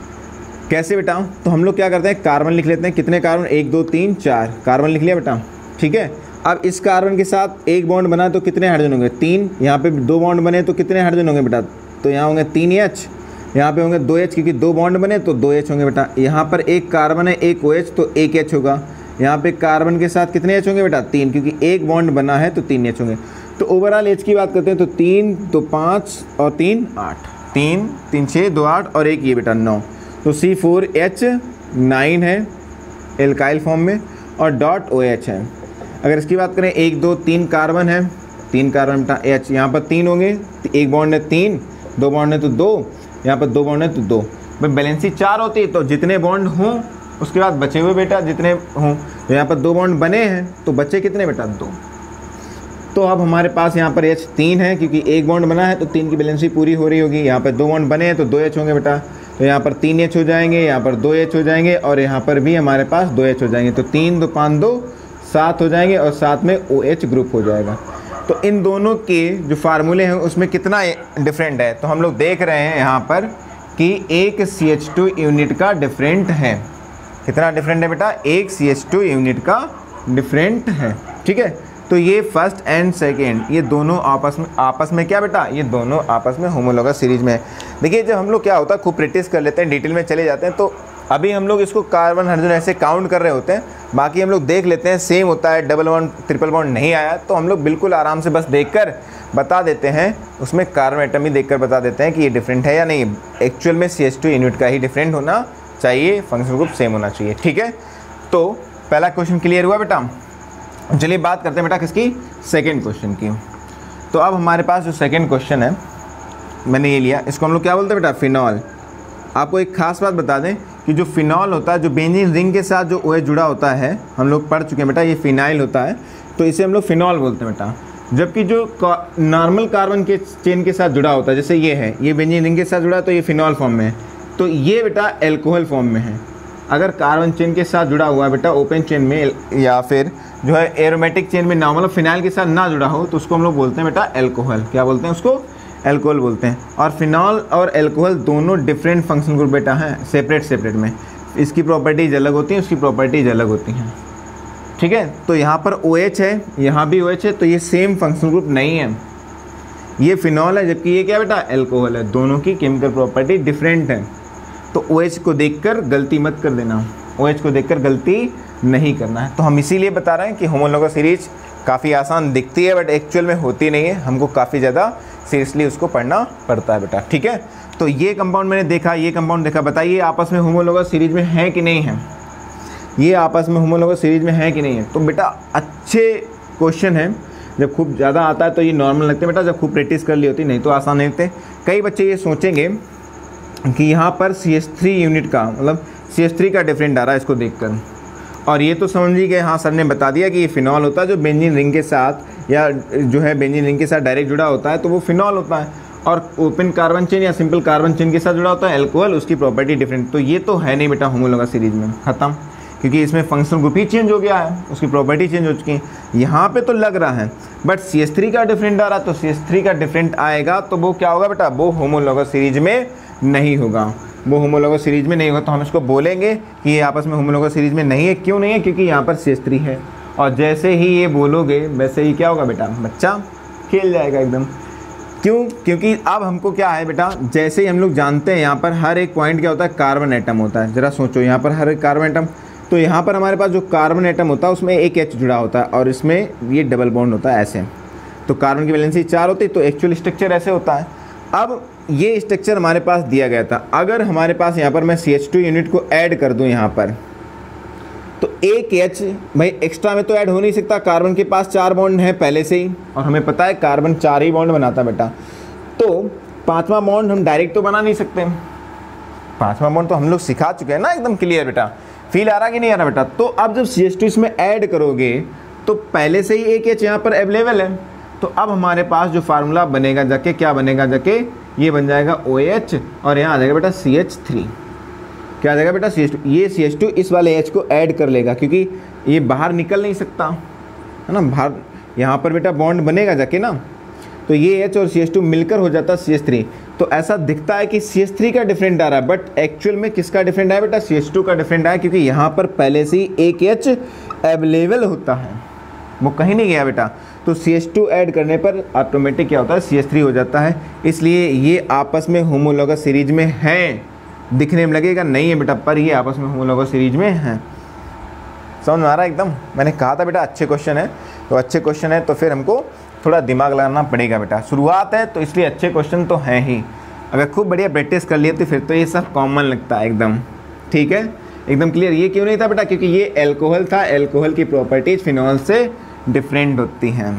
Speaker 1: कैसे बेटा। तो हम लोग क्या करते हैं, कार्बन लिख लेते हैं, कितने कार्बन, एक दो तीन चार कार्बन लिख लिया बेटा, ठीक है। अब इस कार्बन के साथ एक बॉन्ड बना तो कितने हाइड्रोजन होंगे, तीन। यहाँ पे दो बॉन्ड बने तो कितने हाइड्रोजन होंगे बेटा, तो यहाँ होंगे तीन एच, यहाँ पे होंगे दो एच, क्योंकि दो बॉन्ड बने तो दो एच होंगे बेटा। यहाँ पर एक कार्बन है, एक ओ एच, तो एक एच होगा। यहाँ पे कार्बन के साथ कितने एच होंगे बेटा, तीन, क्योंकि एक बॉन्ड बना है तो तीन एच होंगे। तो ओवरऑल एच की बात करते हैं तो तीन दो पाँच और तीन आठ, तीन तीन छः दो आठ और एक ये बेटा नौ। तो सी फोर एच नाइन है एल्काइल फॉर्म में और डॉट ओ एच है। अगर इसकी बात करें, एक दो तीन कार्बन है, तीन कार्बन बेटा एच, यहाँ पर तीन होंगे, एक बॉन्ड है तीन, दो बॉन्ड है तो दो, यहाँ पर दो बॉन्ड है तो दो। भाई बैलेंसी चार होती है तो जितने बॉन्ड हों उसके बाद बचे हुए बेटा जितने हों। तो यहाँ पर दो बॉन्ड बने हैं तो बचे कितने बेटा, दो। तो अब हमारे पास यहाँ पर एच तीन है, क्योंकि एक बॉन्ड बना है तो तीन की बैलेंसी पूरी हो रही होगी। यहाँ पर दो बॉन्ड बने हैं तो दो एच होंगे बेटा, तो यहाँ पर तीन एच हो जाएंगे, यहाँ पर दो एच हो जाएंगे और यहाँ पर भी हमारे पास दो एच हो जाएंगे। तो तीन दो पाँच दो सात हो जाएंगे और साथ में ओ एच ग्रुप हो जाएगा। तो इन दोनों के जो फार्मूले हैं उसमें कितना डिफरेंट है, तो हम लोग देख रहे हैं यहाँ पर कि एक सी एच टू यूनिट का डिफरेंट है। कितना डिफरेंट है बेटा? एक सी एच टू यूनिट का डिफरेंट है। ठीक है, तो ये फर्स्ट एंड सेकेंड ये दोनों आपस में आपस में क्या बेटा? ये दोनों आपस में होमोलॉगस सीरीज में है। देखिए जब हम लोग क्या होता है खूब प्रैक्टिस कर लेते हैं, डिटेल में चले जाते हैं, तो अभी हम लोग इसको कार्बन हाइड्रोजन ऐसे काउंट कर रहे होते हैं, बाकी हम लोग देख लेते हैं सेम होता है, डबल बॉन्ड ट्रिपल बॉन्ड नहीं आया, तो हम लोग बिल्कुल आराम से बस देखकर बता देते हैं, उसमें कार्बन एटम ही देखकर बता देते हैं कि ये डिफरेंट है या नहीं। एक्चुअल में सी एच टू यूनिट का ही डिफरेंट होना चाहिए, फंक्शन ग्रुप सेम होना चाहिए। ठीक है, तो पहला क्वेश्चन क्लियर हुआ बेटा। चलिए बात करते हैं बेटा किसकी? सेकेंड क्वेश्चन की। तो अब हमारे पास जो सेकेंड क्वेश्चन है मैंने ये लिया, इसको हम लोग क्या बोलते हैं बेटा? फिनॉल। आपको एक खास बात बता दें कि जो फिनॉल होता है, जो बेंजीन रिंग के साथ जो OH जुड़ा होता है, हम लोग पढ़ चुके हैं बेटा, ये फिनाइल होता है, तो इसे हम लोग फिनॉल बोलते हैं बेटा। जबकि जो नॉर्मल कार्बन के चेन के साथ जुड़ा होता है, जैसे ये है, ये बेंजीन रिंग के साथ जुड़ा है तो ये फिनॉल फॉर्म में है, तो ये बेटा एल्कोहल फॉर्म में है। अगर कार्बन चेन के साथ जुड़ा हुआ है बेटा ओपन चेन में, या फिर जो है एरोमेटिक चेन में ना, मतलब फिनाइल के साथ ना जुड़ा हो, तो उसको हम लोग बोलते हैं बेटा एल्कोहल। क्या बोलते हैं उसको? एल्कोहल बोलते हैं। और फिनॉल और एल्कोहल दोनों डिफरेंट फंक्शन ग्रुप बेटा हैं, सेपरेट सेपरेट में। इसकी प्रॉपर्टीज अलग होती हैं, उसकी प्रॉपर्टीज अलग होती हैं। ठीक है, तो यहाँ पर OH है, यहाँ भी OH है, तो ये सेम फंक्शन ग्रुप नहीं है। ये फिनॉल है जबकि ये क्या बेटा? एल्कोहल है। दोनों की केमिकल प्रॉपर्टी डिफरेंट है। तो OH को देखकर गलती मत कर देना, OH को देखकर गलती नहीं करना है। तो हम इसीलिए बता रहे हैं कि होमोलॉगस सीरीज काफ़ी आसान दिखती है बट एक्चुअल में होती नहीं है, हमको काफ़ी ज़्यादा सीरियसली उसको पढ़ना पड़ता है बेटा। ठीक है, तो ये कंपाउंड मैंने देखा, ये कंपाउंड देखा, बताइए आपस में होमोलॉगस सीरीज में है कि नहीं है? ये आपस में होमोलॉगस सीरीज में है कि नहीं है? तो बेटा अच्छे क्वेश्चन है, जब खूब ज़्यादा आता है तो ये नॉर्मल लगते हैं बेटा, जब खूब प्रैक्टिस कर ली होती नहीं तो आसान नहीं लगते। कई बच्चे ये सोचेंगे कि यहाँ पर सी एच थ्री यूनिट का, मतलब सी एच थ्री का डिफरेंट आ रहा है इसको देखकर, और ये तो समझ ही गए, हाँ सर ने बता दिया कि ये फिनॉल होता है जो बेंजीन रिंग के साथ, या जो है बेंजीन रिंग के साथ डायरेक्ट जुड़ा होता है तो वो फिनॉल होता है, और ओपन कार्बन चेन या सिंपल कार्बन चेन के साथ जुड़ा होता है एल्कोहल, उसकी प्रॉपर्टी डिफरेंट। तो ये तो है नहीं बेटा होमोलॉगस सीरीज में, खत्म, क्योंकि इसमें फंक्शनल ग्रुप ही चेंज हो गया है, उसकी प्रॉपर्टी चेंज हो चुकी है। यहाँ पे तो लग रहा है बट सी एच थ्री का डिफरेंट आ रहा है, तो सी एच थ्री का डिफरेंट आएगा तो वो क्या होगा बेटा? वो होमोलॉगस सीरीज में नहीं होगा, वो होमोलॉगस सीरीज में नहीं होगा। तो हम इसको बोलेंगे कि ये आपस में होमोलॉगस सीरीज में नहीं है। क्यों नहीं है? क्योंकि यहाँ पर सी एच थ्री है, और जैसे ही ये बोलोगे वैसे ही क्या होगा बेटा? बच्चा खेल जाएगा एकदम। क्यों? क्योंकि अब हमको क्या है बेटा, जैसे ही हम लोग जानते हैं यहाँ पर हर एक पॉइंट क्या होता है? कार्बन एटम होता है। ज़रा सोचो, यहाँ पर हर एक कार्बन एटम, तो यहाँ पर हमारे पास जो कार्बन एटम होता है उसमें एक एच जुड़ा होता है और इसमें ये डबल बॉन्ड होता है ऐसे, तो कार्बन की वैलेंसी चार होती है, तो एक्चुअल स्ट्रक्चर ऐसे होता है। अब ये स्ट्रक्चर हमारे पास दिया गया था, अगर हमारे पास यहाँ पर मैं सी एच टू यूनिट को ऐड कर दूँ यहाँ पर, तो एक H भाई एक्स्ट्रा में तो ऐड हो नहीं सकता, कार्बन के पास चार बॉन्ड है पहले से ही, और हमें पता है कार्बन चार ही बॉन्ड बनाता है बेटा, तो पांचवा बॉन्ड हम डायरेक्ट तो बना नहीं सकते। पांचवा बॉन्ड तो हम लोग सिखा चुके हैं ना, एकदम क्लियर बेटा, फील आ रहा कि नहीं आ रहा बेटा? तो अब जब सी एच टू इसमें ऐड करोगे तो पहले से ही एक H यहाँ पर अवेलेबल है, तो अब हमारे पास जो फार्मूला बनेगा जाके, क्या बनेगा जाके? ये बन जाएगा OH, और यहाँ आ जाएगा बेटा सी एच थ्री। क्या आ जाएगा बेटा? C H two. ये सी एच टू इस वाले H को ऐड कर लेगा, क्योंकि ये बाहर निकल नहीं सकता है ना, बाहर यहाँ पर बेटा बॉन्ड बनेगा जाके ना, तो ये H और सी एच टू मिलकर हो जाता है सी एच थ्री। तो ऐसा दिखता है कि सी एच थ्री का डिफरेंट आ रहा है, बट एक्चुअल में किसका डिफरेंट आया बेटा? सी एच टू का डिफरेंट आया, क्योंकि यहाँ पर पहले से ही एक H अवेलेबल होता है, वो कहीं नहीं गया बेटा। तो सी एच टू ऐड करने पर ऑटोमेटिक क्या होता है? सी एच थ्री हो जाता है। इसलिए ये आपस में होमोलॉगस सीरीज में है, दिखने में लगेगा नहीं है बेटा, पर ये आपस में होमोलॉगस सीरीज में है। समझ में आ रहा है एकदम? मैंने कहा था बेटा अच्छे क्वेश्चन है, तो अच्छे क्वेश्चन है तो फिर हमको थोड़ा दिमाग लगाना पड़ेगा बेटा, शुरुआत है तो इसलिए अच्छे क्वेश्चन तो हैं ही। अगर खूब बढ़िया प्रैक्टिस कर लिए तो फिर तो ये सब कॉमन लगता है एकदम, ठीक है, एकदम क्लियर। ये क्यों नहीं था बेटा? क्योंकि ये एल्कोहल था, एल्कोहल की प्रॉपर्टीज फिनॉल से डिफरेंट होती हैं।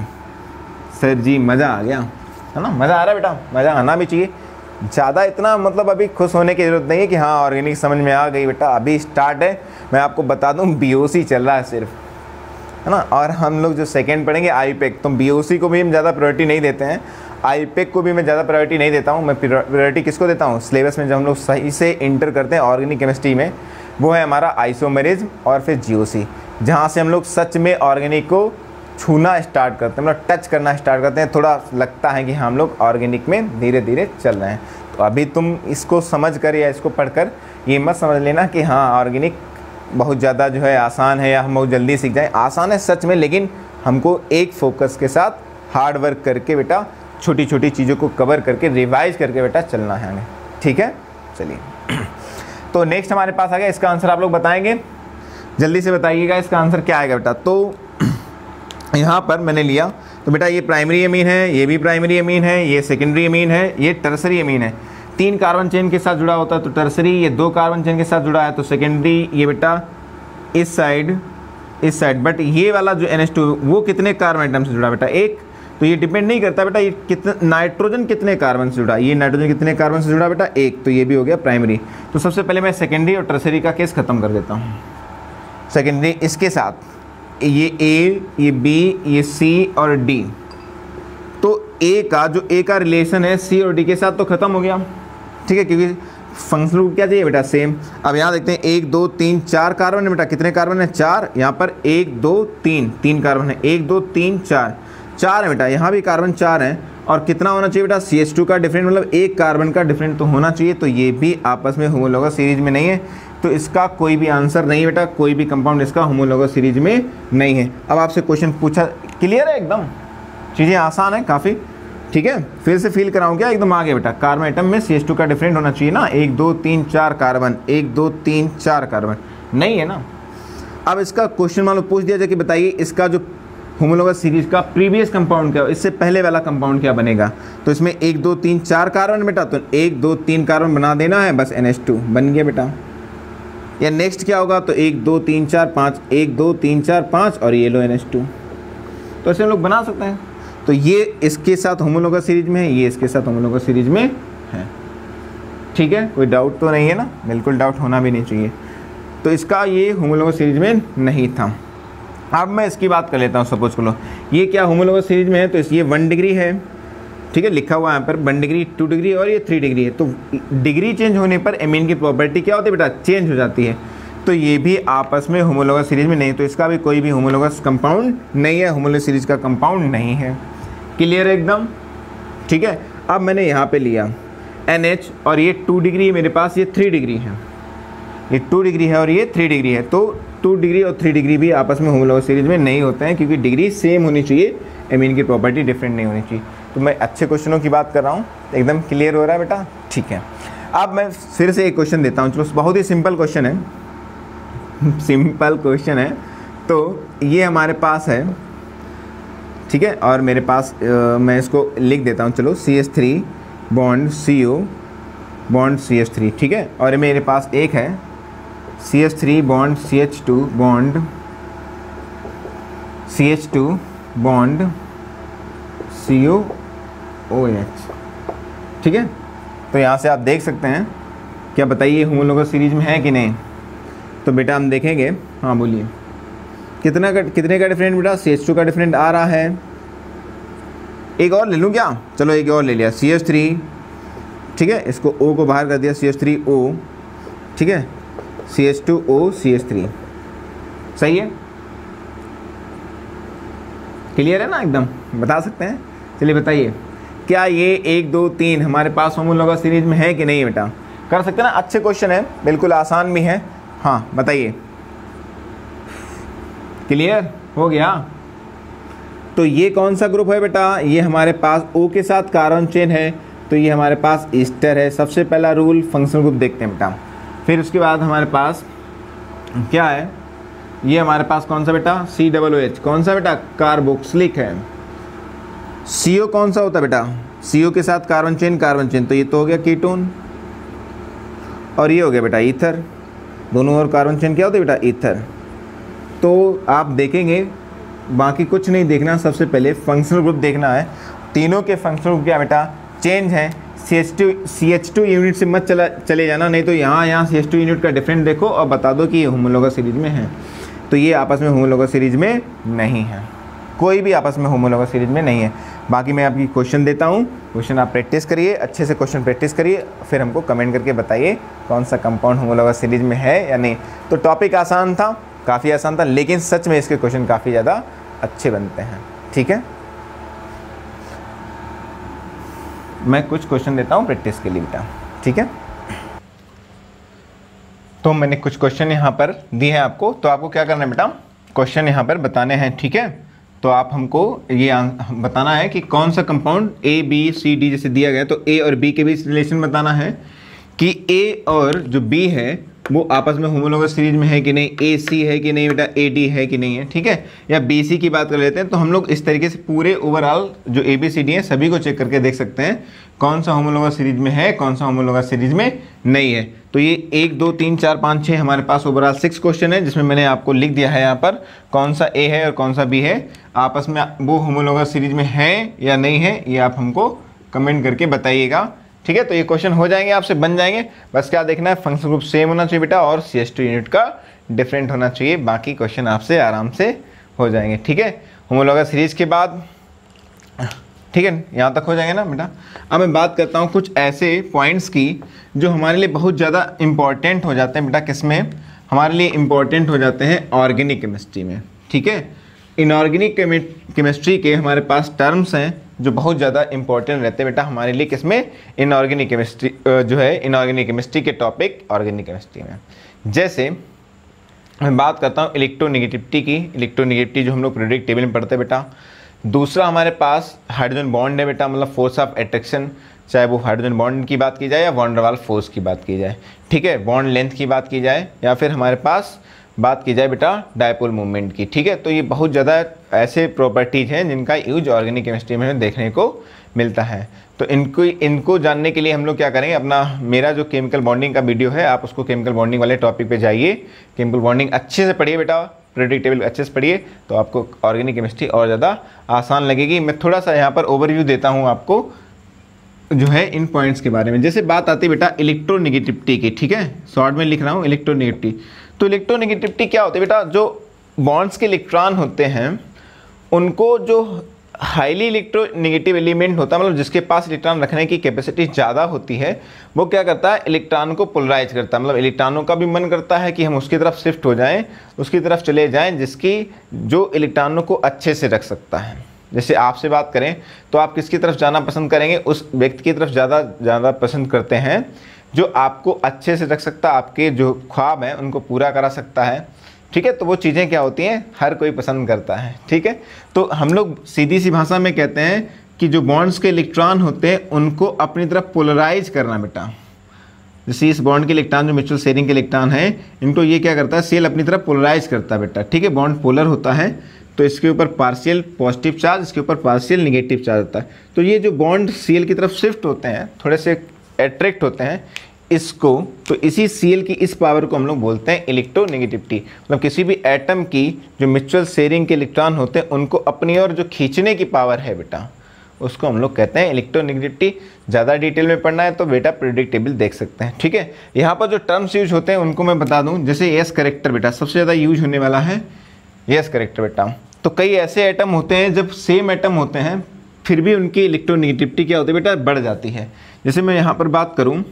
Speaker 1: सर जी मज़ा आ गया है ना? मज़ा आ रहा है बेटा, मज़ा आना भी चाहिए। ज़्यादा इतना मतलब अभी खुश होने की ज़रूरत नहीं है कि हाँ ऑर्गेनिक समझ में आ गई बेटा, अभी स्टार्ट है। मैं आपको बता दूँ बी ओ सी चल रहा है सिर्फ, है ना, और हम लोग जो सेकंड पढ़ेंगे आई पेक, तो बी ओ सी को भी हम ज़्यादा प्रायोरिटी नहीं देते हैं, आई पेक को भी मैं ज़्यादा प्रायोरिटी नहीं देता हूँ। मैं प्रायोरिटी किसको देता हूँ? सिलेबस में जब हम लोग सही से इंटर करते हैं ऑर्गेनिक केमिस्ट्री में, वो है हमारा आइसोमेरिज्म और फिर जी ओ सी, जहाँ से हम लोग सच में ऑर्गेनिक को छूना स्टार्ट करते हैं, मतलब टच करना स्टार्ट करते हैं। थोड़ा लगता है कि हम लोग ऑर्गेनिक में धीरे धीरे चल रहे हैं। तो तो अभी तुम इसको समझ कर या इसको पढ़कर ये मत समझ लेना कि हाँ ऑर्गेनिक बहुत ज़्यादा जो है आसान है या हम बहुत जल्दी सीख जाएं। आसान है सच में, लेकिन हमको एक फोकस के साथ हार्ड वर्क करके बेटा छोटी छोटी चीज़ों को कवर करके रिवाइज करके बेटा चलना है हमें, ठीक है। चलिए तो नेक्स्ट हमारे पास आ गया, इसका आंसर आप लोग बताएंगे, जल्दी से बताइएगा इसका आंसर क्या आएगा बेटा। तो यहाँ पर मैंने लिया तो बेटा ये प्राइमरी एमीन है, ये भी प्राइमरी एमीन है, ये सेकेंडरी एमीन है, ये टर्सरी एमीन है। तीन कार्बन चेन के साथ जुड़ा होता है तो टर्सरी, ये दो कार्बन चेन के साथ जुड़ा है तो सेकेंडरी, ये बेटा इस साइड इस साइड। बट ये वाला जो एन एच टू वो कितने कार्बन एटम से जुड़ा बेटा, एक। तो ये डिपेंड नहीं करता बेटा ये कितने नाइट्रोजन कितने कार्बन से जुड़ा, ये नाइट्रोजन कितने कार्बन से जुड़ा बेटा, एक। तो ये भी हो गया प्राइमरी। तो सबसे पहले मैं सेकेंडरी और टर्सरी का केस ख़त्म कर देता हूँ। सेकेंडरी इसके साथ ये ए, ये बी, ये सी और डी। तो ए का जो ए का रिलेशन है सी और डी के साथ तो ख़त्म हो गया, ठीक है, क्योंकि फंक्शनल ग्रुप क्या चाहिए बेटा, सेम। अब यहाँ देखते हैं एक दो तीन चार कार्बन है बेटा, कितने कार्बन है, चार। यहाँ पर एक दो तीन तीन कार्बन है, एक दो तीन चार चार है बेटा, यहाँ भी कार्बन चार है। और कितना होना चाहिए बेटा, सी एच टू का डिफरेंट, मतलब एक कार्बन का डिफरेंट तो होना चाहिए। तो ये भी आपस में होमोलोगस सीरीज में नहीं है, तो इसका कोई भी आंसर नहीं बेटा, कोई भी कंपाउंड इसका होमोलोगस सीरीज में नहीं है। अब आपसे क्वेश्चन पूछा, क्लियर है एकदम, चीज़ें आसान है काफ़ी, ठीक है। फिर से फील कराऊँ क्या, एकदम आगे बेटा, कार्बन एटम में सी एच टू का डिफरेंट होना चाहिए ना, एक दो तीन चार कार्बन, एक दो तीन चार कार्बन, नहीं है ना। अब इसका क्वेश्चन मान लो पूछ दिया जाए कि बताइए इसका जो होमोलोगस सीरीज का प्रीवियस कंपाउंड क्या, इससे पहले वाला कंपाउंड क्या बनेगा। तो इसमें एक दो तीन चार कार्बन बेटा, तो एक दो तीन कार्बन बना देना है, बस एन एच टू बन गया बेटा। या नेक्स्ट क्या होगा, तो एक दो तीन चार पाँच, एक दो तीन चार पाँच और ये लो एन एच टू। तो ऐसे हम लोग बना सकते हैं। तो ये इसके साथ होमोलोगस सीरीज में है, ये इसके साथ होमोलोगस सीरीज में है, ठीक है। कोई डाउट तो नहीं है ना, बिल्कुल डाउट होना भी नहीं चाहिए। तो इसका ये होमोलोगस सीरीज में नहीं था। अब मैं इसकी बात कर लेता हूँ, सपोज कर लो ये क्या होमोलोगस सीरीज में है, तो इस ये वन डिग्री है, ठीक है, लिखा हुआ है यहाँ पर वन डिग्री, टू डिग्री और ये थ्री डिग्री है। तो डिग्री चेंज होने पर एमीन की प्रॉपर्टी क्या होती है बेटा, चेंज हो जाती है। तो ये भी आपस में होमोलोगस सीरीज में नहीं, तो इसका भी कोई भी होमोलोगस कंपाउंड नहीं है, होमोलोगस सीरीज का कंपाउंड नहीं है। क्लियर है एकदम, ठीक है। अब मैंने यहाँ पे लिया एन एच और ये टू डिग्री है मेरे पास, ये थ्री डिग्री है, ये टू डिग्री है और ये थ्री डिग्री है। तो टू डिग्री और थ्री डिग्री भी आपस में होमोलोगस सीरीज में नहीं होते हैं, क्योंकि डिग्री सेम होनी चाहिए, एमीन की प्रॉपर्टी डिफरेंट नहीं होनी चाहिए। तो मैं अच्छे क्वेश्चनों की बात कर रहा हूँ, एकदम क्लियर हो रहा है बेटा, ठीक है। अब मैं फिर से एक क्वेश्चन देता हूँ, चलो बहुत ही सिंपल क्वेश्चन है सिंपल क्वेश्चन है। तो ये हमारे पास है, ठीक है, और मेरे पास आ, मैं इसको लिख देता हूँ, चलो C H three bond C O bond C H three, ठीक है। और मेरे पास एक है C H three bond C H two bond C H two bond C O O H, ठीक है। तो यहाँ से आप देख सकते हैं, क्या बताइए होमोलोगस सीरीज में है कि नहीं। तो बेटा हम देखेंगे, हाँ बोलिए, कितना का कितने का डिफरेंट बेटा, सी एच टू का डिफरेंट आ रहा है। एक और ले लूँ क्या, चलो एक और ले लिया, सी एच थ्री, ठीक है, इसको O को बाहर कर दिया, सी एच थ्री O, ठीक है, C H two O C H three, सही है, क्लियर है ना एकदम, बता सकते हैं। चलिए बताइए, क्या ये एक दो तीन हमारे पास होमोलोगस सीरीज में है कि नहीं बेटा, कर सकते हैं ना, अच्छे क्वेश्चन है, बिल्कुल आसान भी है। हाँ बताइए, क्लियर हो गया। तो ये कौन सा ग्रुप है बेटा, ये हमारे पास O के साथ कार्बन चेन है, तो ये हमारे पास ईस्टर है। सबसे पहला रूल फंक्शनल ग्रुप देखते हैं बेटा, फिर उसके बाद हमारे पास क्या है, ये हमारे पास कौन सा बेटा, सी डबल ओ एच, कौन सा बेटा, कार्बोक्सिलिक है। सी ओ कौन सा होता है बेटा, सी ओ के साथ कार्बन चेन कार्बन चेन, तो ये तो हो गया कीटोन, और ये हो गया बेटा ईथर, दोनों और कार्बन चेन क्या होते हैं बेटा, ईथर। तो आप देखेंगे, बाकी कुछ नहीं देखना, सबसे पहले फंक्शनल ग्रुप देखना है। तीनों के फंक्शनल ग्रुप क्या बेटा, चेंज है। C H two C H two unit से मत चला चले जाना, नहीं तो यहाँ यहाँ सी एच टू यूनिट का डिफरेंट देखो और बता दो कि ये होमोलोगस सीरीज में है। तो ये आपस में होमोलोगस सीरीज में नहीं है, कोई भी आपस में होमोलोगस सीरीज में नहीं है। बाकी मैं आपकी क्वेश्चन देता हूँ, क्वेश्चन आप प्रैक्टिस करिए, अच्छे से क्वेश्चन प्रैक्टिस करिए, फिर हमको कमेंट करके बताइए कौन सा कंपाउंड होमोलोगस सीरीज में है या नहीं। तो टॉपिक आसान था, काफ़ी आसान था, लेकिन सच में इसके क्वेश्चन काफ़ी ज़्यादा अच्छे बनते हैं, ठीक है। मैं कुछ क्वेश्चन देता हूँ प्रैक्टिस के लिए बेटा, ठीक है। तो मैंने कुछ क्वेश्चन यहाँ पर दिए हैं आपको, तो आपको क्या करना है बेटा, क्वेश्चन यहाँ पर बताने हैं, ठीक है। तो आप हमको ये बताना है कि कौन सा compound A B C D जैसे दिया गया, तो ए और बी के बीच रिलेशन बताना है कि ए और जो बी है वो आपस में होमोलोगस सीरीज में है कि नहीं, ए सी है कि नहीं बेटा, ए डी है कि नहीं है, ठीक है। या बी सी की बात कर लेते हैं, तो हम लोग इस तरीके से पूरे ओवरऑल जो ए बी सी डी है सभी को चेक करके देख सकते हैं कौन सा होमोलोगस सीरीज में है, कौन सा होमोलोगस सीरीज में नहीं है। तो ये एक दो तीन चार पाँच छः हमारे पास ओवरऑल सिक्स क्वेश्चन है, जिसमें मैंने आपको लिख दिया है यहाँ पर कौन सा ए है और कौन सा बी है, आपस में वो होमोलोगस सीरीज में है या नहीं है, ये आप हमको कमेंट करके बताइएगा, ठीक है। तो ये क्वेश्चन हो जाएंगे, आपसे बन जाएंगे। बस क्या देखना है, फंक्शन ग्रुप सेम होना चाहिए बेटा और सी एस टू यूनिट का डिफरेंट होना चाहिए, बाकी क्वेश्चन आपसे आराम से हो जाएंगे, ठीक है। होमोलोगस सीरीज के बाद, ठीक है, यहाँ तक हो जाएंगे ना बेटा। अब मैं बात करता हूँ कुछ ऐसे पॉइंट्स की जो हमारे लिए बहुत ज़्यादा इंपॉर्टेंट हो जाते हैं बेटा, किसमें हमारे लिए इंपॉर्टेंट हो जाते हैं, ऑर्गेनिक केमिस्ट्री में, ठीक है। इनऑर्गेनिक केमिस्ट्री के हमारे पास टर्म्स हैं जो बहुत ज़्यादा इंपॉर्टेंट रहते हैं बेटा हमारे लिए, किसमें, इनऑर्गेनिक केमिस्ट्री जो है, इनऑर्गेनिक केमिस्ट्री के टॉपिक ऑर्गेनिक केमिस्ट्री में। जैसे मैं बात करता हूँ इलेक्ट्रोनेगेटिविटी की, इलेक्ट्रोनेगेटिविटी जो हम लोग पीरियोडिक टेबल में पढ़ते हैं बेटा। दूसरा हमारे पास हाइड्रोजन बॉन्ड है बेटा, मतलब फोर्स ऑफ अट्रैक्शन, चाहे वो हाइड्रोजन बॉन्ड की बात की जाए या वॉन डेर वाल्स फोर्स की बात की जाए, ठीक है, बॉन्ड लेंथ की बात की जाए या फिर हमारे पास बात की जाए बेटा डायपोल मूवमेंट की, ठीक है। तो ये बहुत ज़्यादा ऐसे प्रॉपर्टीज़ हैं जिनका यूज ऑर्गेनिक केमिस्ट्री में देखने को मिलता है। तो इनको इनको जानने के लिए हम लोग क्या करेंगे, अपना मेरा जो केमिकल बॉन्डिंग का वीडियो है, आप उसको केमिकल बॉन्डिंग वाले टॉपिक पे जाइए, केमिकल बॉन्डिंग अच्छे से पढ़िए बेटा, पीरियोडिक टेबल अच्छे से पढ़िए, तो आपको ऑर्गेनिक केमिस्ट्री और ज़्यादा आसान लगेगी। मैं थोड़ा सा यहाँ पर ओवरव्यू देता हूँ आपको जो है इन पॉइंट्स के बारे में। जैसे बात आती है बेटा इलेक्ट्रोनेगेटिविटी की, ठीक है, शॉर्ट में लिख रहा हूँ इलेक्ट्रोनेगेटिविटी। तो इलेक्ट्रोनेगेटिविटी क्या होती है बेटा, जो बॉन्ड्स के इलेक्ट्रॉन होते हैं उनको जो हाईली इलेक्ट्रोनेगेटिव एलिमेंट होता है, मतलब जिसके पास इलेक्ट्रॉन रखने की कैपेसिटी ज़्यादा होती है, वो क्या करता है, इलेक्ट्रॉन को पोलराइज करता है। मतलब इलेक्ट्रॉनों का भी मन करता है कि हम उसकी तरफ शिफ्ट हो जाएं, उसकी तरफ चले जाएं जिसकी जो इलेक्ट्रॉनों को अच्छे से रख सकता है। जैसे आपसे बात करें तो आप किसकी तरफ जाना पसंद करेंगे, उस व्यक्ति की तरफ ज़्यादा ज़्यादा पसंद करते हैं जो आपको अच्छे से रख सकता है, आपके जो ख्वाब हैं उनको पूरा करा सकता है, ठीक है। तो वो चीज़ें क्या होती हैं, हर कोई पसंद करता है, ठीक है। तो हम लोग सीधी सी भाषा में कहते हैं कि जो बॉन्ड्स के इलेक्ट्रॉन होते हैं उनको अपनी तरफ पोलराइज करना बेटा। जैसे इस बॉन्ड के इलेक्ट्रॉन जो म्यूचुअल शेयरिंग के इलेक्ट्रॉन है, इनको ये क्या करता है, सेल अपनी तरफ पोलराइज करता है बेटा, ठीक है। बॉन्ड पोलर होता है तो इसके ऊपर पार्शियल पॉजिटिव चार्ज, इसके ऊपर पार्शियल निगेटिव चार्ज होता है। तो ये जो बॉन्ड सीएल की तरफ शिफ्ट होते हैं, थोड़े से अट्रैक्ट होते हैं इसको, तो इसी सीएल की इस पावर को हम लोग बोलते हैं इलेक्ट्रोनेगेटिविटी। मतलब किसी भी एटम की जो म्यूचुअल शेयरिंग के इलेक्ट्रॉन होते हैं उनको अपनी ओर जो खींचने की पावर है बेटा, उसको हम लोग कहते हैं इलेक्ट्रोनेगेटिविटी। ज़्यादा डिटेल में पढ़ना है तो बेटा पीरियोडिक टेबल देख सकते हैं, ठीक है। यहाँ पर जो टर्म्स यूज होते हैं उनको मैं बता दूँ, जैसे एस करेक्टर बेटा सबसे ज़्यादा यूज होने वाला है, एस करेक्टर बेटा। तो कई ऐसे एटम होते हैं जब सेम एटम होते हैं फिर भी उनकी इलेक्ट्रोनेगेटिविटी क्या होती है बेटा, बढ़ जाती है। जैसे मैं यहाँ पर बात करूँ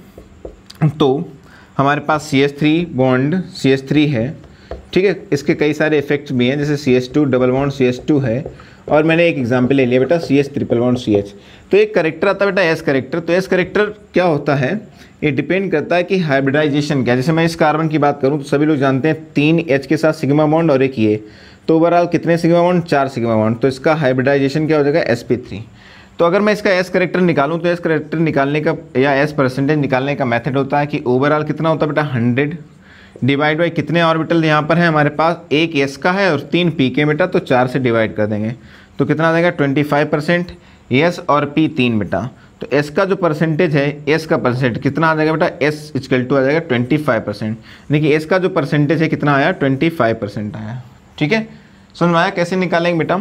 Speaker 1: तो हमारे पास C H three bond C H three है, ठीक है, इसके कई सारे इफेक्ट्स भी हैं, जैसे C H two double bond C H two है, और मैंने एक एग्जांपल ले लिया बेटा C H triple bond C H. तो एक करेक्टर आता है बेटा एस करेक्टर। तो एस करेक्टर क्या होता है, ये डिपेंड करता है कि हाइब्रिडाइजेशन क्या है। जैसे मैं इस कार्बन की बात करूँ तो सभी लोग जानते हैं तीन एच के साथ सिग्मा बॉन्ड और एक ये, तो ओवरऑल कितने सिग्मा बॉन्ड, चार सिग्मा बॉन्ड। तो इसका हाइब्रिडाइजेशन क्या हो जाएगा, एस पी थ्री। तो अगर मैं इसका एस करेक्टर निकालूं तो एस करेक्टर निकालने का या एस परसेंटेज निकालने का मेथड होता है कि ओवरऑल कितना होता है बेटा हंड्रेड डिवाइड बाई कितने ऑर्बिटल यहाँ पर है हमारे पास, एक एस का है और तीन पी के बेटा, तो चार से डिवाइड कर देंगे तो कितना आ जाएगा ट्वेंटी फाइव परसेंट, एस और पी तीन बेटा। तो एस का जो परसेंटेज है, एस का परसेंटेज कितना आ जाएगा बेटा, एस इक्वल टू आ जाएगा ट्वेंटी फाइव परसेंट। यानी कि एस का जो परसेंटेज है कितना आया, ट्वेंटी फाइव परसेंट आया, ठीक है। समझ में आया कैसे निकालेंगे बेटा।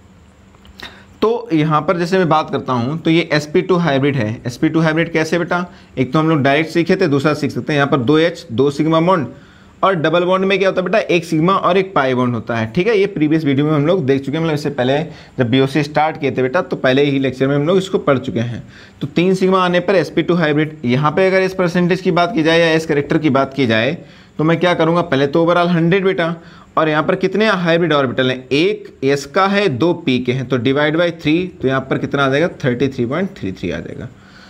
Speaker 1: तो यहाँ पर जैसे मैं बात करता हूँ तो ये एस पी टू हाइब्रिड है। एस पी टू हाइब्रिड कैसे बेटा, एक तो हम लोग डायरेक्ट सीखे थे, दूसरा सीख सकते हैं। यहाँ पर दो एच दो सिग्मा बॉन्ड, और डबल बॉन्ड में क्या होता है बेटा, एक सिग्मा और एक पाई बॉन्ड होता है, ठीक है। ये प्रीवियस वीडियो में हम लोग देख चुके हैं, मतलब इससे पहले जब बीओसी स्टार्ट किए थे बेटा तो पहले ही लेक्चर में हम लोग इसको पढ़ चुके हैं। तो तीन सिग्मा आने पर एस पी टू हाइब्रिड। यहाँ पे अगर इस परसेंटेज की बात की जाए या इस करेक्टर की बात की जाए तो मैं क्या करूँगा, पहले तो ओवरऑल हंड्रेड बेटा, और यहाँ पर कितने हाइब्रिड ऑर्बिटल हैं, एक एस का है, दो पी के हैं, तो डिवाइड बाई थ्री, तो यहाँ पर कितना आ जाएगा thirty three point three three आ जाएगा।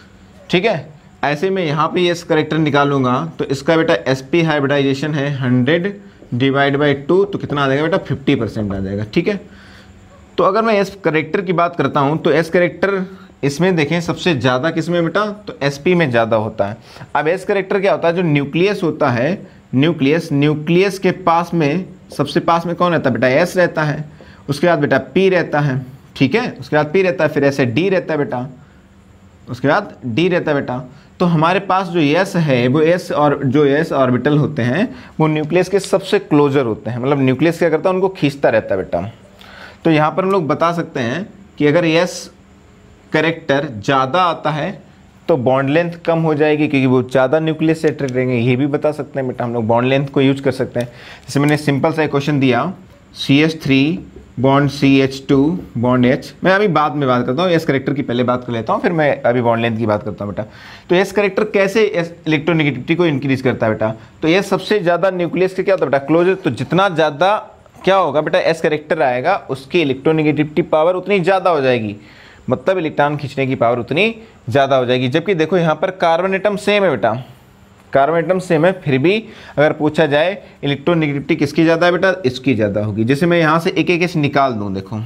Speaker 1: ठीक है। ऐसे में यहाँ पे एस करेक्टर निकालूंगा तो इसका बेटा एस पी हाइब्रिडाइजेशन है हंड्रेड डिवाइड बाई टू, तो कितना आ जाएगा बेटा फिफ्टी परसेंट आ जाएगा। ठीक है, तो अगर मैं एस करेक्टर की बात करता हूँ तो एस करेक्टर इसमें देखें सबसे ज़्यादा किस में बेटा, तो एस पी में ज़्यादा होता है। अब एस करेक्टर क्या होता है, जो न्यूक्लियस होता है, न्यूक्लियस न्यूक्लियस के पास में सबसे पास में कौन रहता है बेटा, एस रहता है, उसके बाद बेटा पी रहता है। ठीक है, उसके बाद पी रहता है, फिर ऐसे डी रहता है बेटा, उसके बाद डी रहता है बेटा। तो हमारे पास जो एस है वो एस और जो एस ऑर्बिटल होते हैं वो न्यूक्लियस के सबसे क्लोजर होते हैं, मतलब न्यूक्लियस क्या करता है उनको खींचता रहता है बेटा। तो यहाँ पर हम लोग बता सकते हैं कि अगर एस करेक्टर ज़्यादा आता है तो बॉन्ड लेंथ कम हो जाएगी क्योंकि वो ज़्यादा न्यूक्लियस से अट्रैक्ट रहेंगे, ये भी बता सकते हैं बेटा हम लोग। बॉन्ड लेंथ को यूज कर सकते हैं, जैसे मैंने सिंपल सा क्वेश्चन दिया C H three bond C H two bond H. मैं अभी बाद में बात करता हूँ, एस करेक्टर की पहले बात कर लेता हूँ, फिर मैं अभी बॉन्ड लेंथ की बात करता हूँ बेटा। तो एस करेक्टर कैसे इलेक्ट्रोनेगेटिविटी को इंक्रीज करता है बेटा, तो ये सबसे ज़्यादा न्यूक्लियस के क्या होता है बेटा, क्लोजर। तो जितना ज़्यादा क्या होगा बेटा एस करेक्टर आएगा उसकी इलेक्ट्रोनेगेटिविटी पावर उतनी ज़्यादा हो जाएगी, मतलब इलेक्ट्रॉन खींचने की पावर उतनी ज़्यादा हो जाएगी। जबकि देखो यहाँ पर कार्बन एटम सेम है बेटा, कार्बन एटम सेम है, फिर भी अगर पूछा जाए इलेक्ट्रोनेगेटिविटी किसकी ज़्यादा है बेटा, इसकी ज़्यादा होगी। जैसे मैं यहाँ से एक एक एच निकाल दूँ, देखो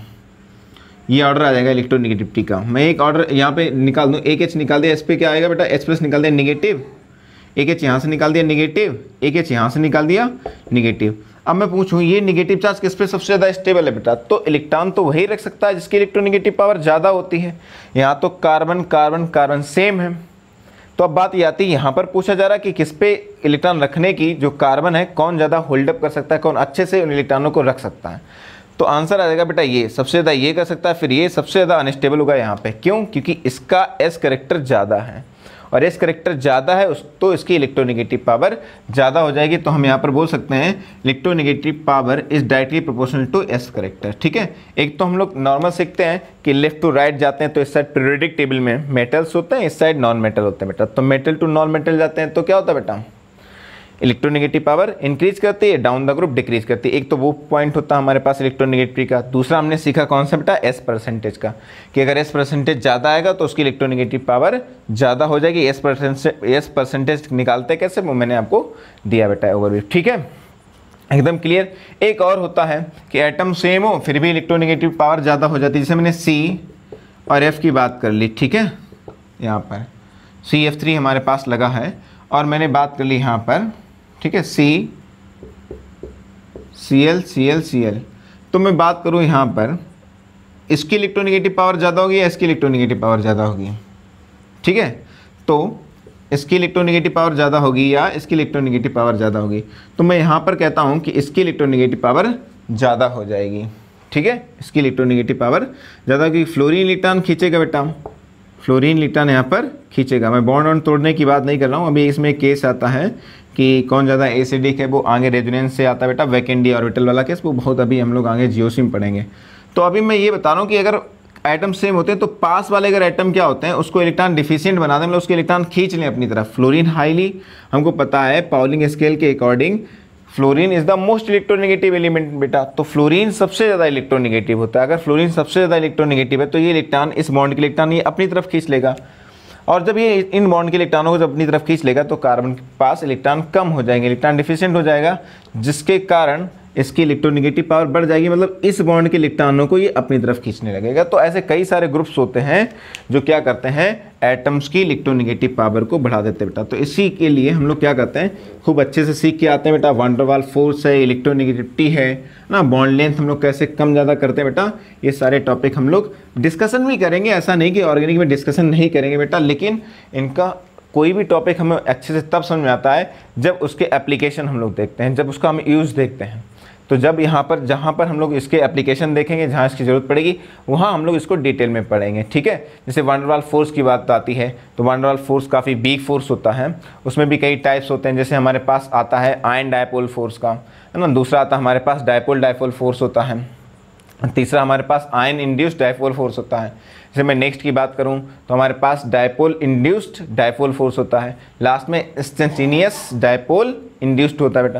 Speaker 1: ये ऑर्डर आ जाएगा इलेक्ट्रोनेगेटिविटी का। मैं एक ऑर्डर यहाँ पे निकाल दूँ, एक एच निकाल दिया, एस पे क्या आएगा बेटा, एच प्लस निकाल दिया निगेटिव, एक एच यहाँ से निकाल दिया निगेटिव, एक एच यहाँ से निकाल दिया निगेटिव। अब मैं पूछूं ये निगेटिव चार्ज किस पे सबसे ज़्यादा स्टेबल है बेटा, तो इलेक्ट्रॉन तो वही रख सकता है जिसकी इलेक्ट्रोनेगेटिव पावर ज़्यादा होती है। यहाँ तो कार्बन कार्बन कार्बन सेम है। तो अब बात ये आती है, यहाँ पर पूछा जा रहा है कि किस पे इलेक्ट्रॉन रखने की, जो कार्बन है कौन ज़्यादा होल्डअप कर सकता है, कौन अच्छे से उन इलेक्ट्रॉनों को रख सकता है। तो आंसर आ जाएगा बेटा ये, सबसे ज़्यादा ये कर सकता है, फिर ये सबसे ज़्यादा अनस्टेबल होगा यहाँ पे। क्यों, क्योंकि इसका एस करेक्टर ज़्यादा है और एस करेक्टर ज़्यादा है उस तो इसकी इलेक्ट्रोनेगेटिव पावर ज़्यादा हो जाएगी। तो हम यहाँ पर बोल सकते हैं electronegative power is directly proportional to S character. ठीक है, एक तो हम लोग नॉर्मल सीखते हैं कि लेफ्ट टू राइट जाते हैं तो इस साइड पीरियोडिक टेबल में मेटल्स होते हैं, इस साइड नॉन मेटल होते हैं बेटा। तो मेटल टू नॉन मेटल जाते हैं तो क्या होता है बेटा, इलेक्ट्रोनेगेटिव पावर इंक्रीज करती है, डाउन द ग्रुप डिक्रीज करती है। एक तो वो पॉइंट होता है हमारे पास इलेक्ट्रोनेगेटिविटी का। दूसरा हमने सीखा कौन सा बेटा, एस परसेंटेज का, कि अगर एस परसेंटेज ज़्यादा आएगा तो उसकी इलेक्ट्रोनेगेटिव पावर ज़्यादा हो जाएगी। एस परसेंटेज एस परसेंटेज निकालते कैसे वो मैंने आपको दिया बेटा ओवरव्यू। ठीक है, एकदम क्लियर। एक और होता है कि एटम सेम हो फिर भी इलेक्ट्रोनेगेटिव पावर ज़्यादा हो जाती है, जैसे मैंने सी और एफ की बात कर ली। ठीक है, यहाँ पर सी एफ थ्री हमारे पास लगा है और मैंने बात कर ली यहाँ पर, ठीक है, C C L C L C L. तो मैं बात करूँ यहाँ पर इसकी इलेक्ट्रोनेगेटिव पावर ज़्यादा होगी या इसकी इलेक्ट्रोनेगेटिव पावर ज़्यादा होगी। ठीक है, तो इसकी इलेक्ट्रोनेगेटिव पावर ज़्यादा होगी या इसकी इलेक्ट्रोनेगेटिव पावर ज़्यादा होगी। तो मैं यहाँ पर कहता हूँ कि इसकी इलेक्ट्रोनेगेटिव पावर ज़्यादा हो जाएगी। ठीक है, इसकी इलेक्ट्रोनेगेटिव पावर ज़्यादा होगी। फ्लोरीन इलेक्ट्रॉन खींचेगा बेटा, फ्लोरीन इलेक्ट्रॉन यहाँ पर खींचेगा। मैं बॉन्ड वॉन्ड तोड़ने की बात नहीं कर रहा हूँ, अभी इसमें एक केस आता है कि कौन ज़्यादा एसिडिक है, वो आगे रेजोनेंस से आता है बेटा, वैकेंडी ऑर्बिटल वाला केस, वो बहुत अभी हम लोग आगे जियोसी में पढ़ेंगे। तो अभी मैं ये बता रहा हूँ कि अगर एटम सेम होते हैं तो पास वाले अगर एटम क्या होते हैं उसको इलेक्ट्रॉन डिफिशिएंट बना दें, मतलब उसके इलेक्ट्रॉन खींच लें अपनी तरफ। फ्लोरीन हाईली, हमको पता है पाउलिंग स्केल के according fluorine is the most electronegative element बेटा। तो फ्लोरीन सबसे ज़्यादा इलेक्ट्रोनेगेटिव होता है। अगर फ्लोरीन सबसे ज़्यादा इलेक्ट्रोनेगेटिव है तो ये इलेक्ट्रॉन, इस बॉन्ड के इलेक्ट्रॉन ये अपनी तरफ खींच लेगा, और जब ये इन बॉन्ड के इलेक्ट्रॉनों को जब अपनी तरफ खींच लेगा तो कार्बन के पास इलेक्ट्रॉन कम हो जाएंगे, इलेक्ट्रॉन डिफिशिएंट हो जाएगा, जिसके कारण इसकी इलेक्ट्रोनेगेटिव पावर बढ़ जाएगी, मतलब इस बॉन्ड के इलेक्ट्रॉनों को ये अपनी तरफ खींचने लगेगा। तो ऐसे कई सारे ग्रुप्स होते हैं जो क्या करते हैं, एटम्स की इलेक्ट्रोनेगेटिव पावर को बढ़ा देते हैं बेटा। तो इसी के लिए हम लोग क्या करते हैं, खूब अच्छे से सीख के आते हैं बेटा। वान डेर वाल्स फोर्स है, इलेक्ट्रोनेगेटिविटी है ना, बॉन्ड लेंथ हम लोग कैसे कम ज़्यादा करते हैं बेटा, ये सारे टॉपिक हम लोग डिस्कशन भी करेंगे। ऐसा नहीं कि ऑर्गेनिक में डिस्कशन नहीं करेंगे बेटा, लेकिन इनका कोई भी टॉपिक हमें अच्छे से तब समझ में आता है जब उसके एप्लीकेशन हम लोग देखते हैं, जब उसका हम यूज़ देखते हैं। तो जब यहाँ पर जहाँ पर हम लोग इसके एप्लीकेशन देखेंगे, जहाँ इसकी ज़रूरत पड़ेगी वहाँ हम लोग इसको डिटेल में पढ़ेंगे। ठीक है, जैसे वान डेर वाल्स फोर्स की बात आती है तो वान डेर वाल्स फोर्स काफ़ी वीक फोर्स होता है, उसमें भी कई टाइप्स होते हैं। जैसे हमारे पास आता है आयन डायपोल फोर्स का, है ना, दूसरा आता है हमारे पास डायपोल डायपोल फोर्स होता है, तीसरा हमारे पास आयन इंड्यूस्ड डायपोल फोर्स होता है। जैसे मैं नेक्स्ट की बात करूं तो हमारे पास डायपोल इंड्यूस्ड डायपोल फोर्स होता है, लास्ट में इंस्टेंटेनियस डायपोल इंड्यूस्ड होता है बेटा।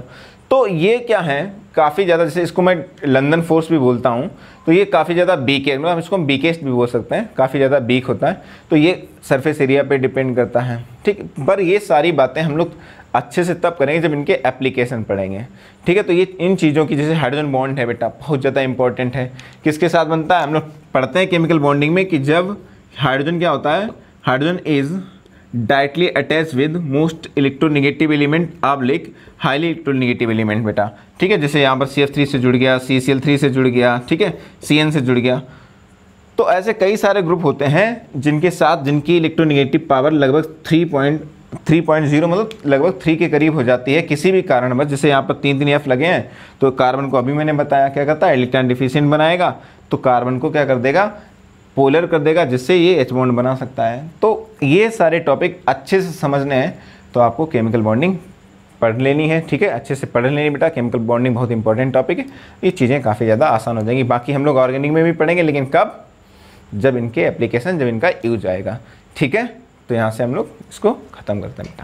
Speaker 1: तो ये क्या है, काफ़ी ज़्यादा, जैसे इसको मैं लंदन फोर्स भी बोलता हूँ, तो ये काफ़ी ज़्यादा वीक है, मतलब इसको हम वीकेस्ट भी बोल सकते हैं, काफ़ी ज़्यादा वीक होता है। तो ये सरफेस एरिया पे डिपेंड करता है, ठीक। पर ये सारी बातें हम लोग अच्छे से तब करेंगे जब इनके एप्लीकेशन पढ़ेंगे, ठीक है। तो ये इन चीज़ों की, जैसे हाइड्रोजन बॉन्ड है बेटा, बहुत ज़्यादा इंपॉर्टेंट है। किसके साथ बनता है, हम लोग पढ़ते हैं केमिकल बॉन्डिंग में कि जब हाइड्रोजन क्या होता है, hydrogen is directly attach with most electronegative element of like highly electronegative element बेटा, ठीक है। जैसे यहाँ पर सी एफ थ्री से जुड़ गया, सी सी एल थ्री से जुड़ गया, ठीक है, सी एन से जुड़ गया। तो ऐसे कई सारे ग्रुप होते हैं जिनके साथ जिनकी इलेक्ट्रोनेगेटिव पावर लगभग three point three point zero मतलब लगभग थ्री के करीब हो जाती है किसी भी कारणवश। जैसे यहाँ पर तीन तीन एफ लगे हैं, तो कार्बन को अभी मैंने बताया क्या करता है, इलेक्ट्रॉन डिफिशिएंट बनाएगा, तो कार्बन को क्या कर देगा, पोलर कर देगा, जिससे ये एच बॉन्ड बना सकता है। तो ये सारे टॉपिक अच्छे से समझने हैं तो आपको केमिकल बॉन्डिंग पढ़ लेनी है, ठीक है, अच्छे से पढ़ लेनी बेटा। केमिकल बॉन्डिंग बहुत इंपॉर्टेंट टॉपिक है, ये चीज़ें काफ़ी ज़्यादा आसान हो जाएंगी। बाकी हम लोग ऑर्गेनिक में भी पढ़ेंगे, लेकिन कब, जब इनके एप्लीकेशन, जब इनका यूज आएगा, ठीक है। तो यहाँ से हम लोग इसको ख़त्म करते हैं बेटा।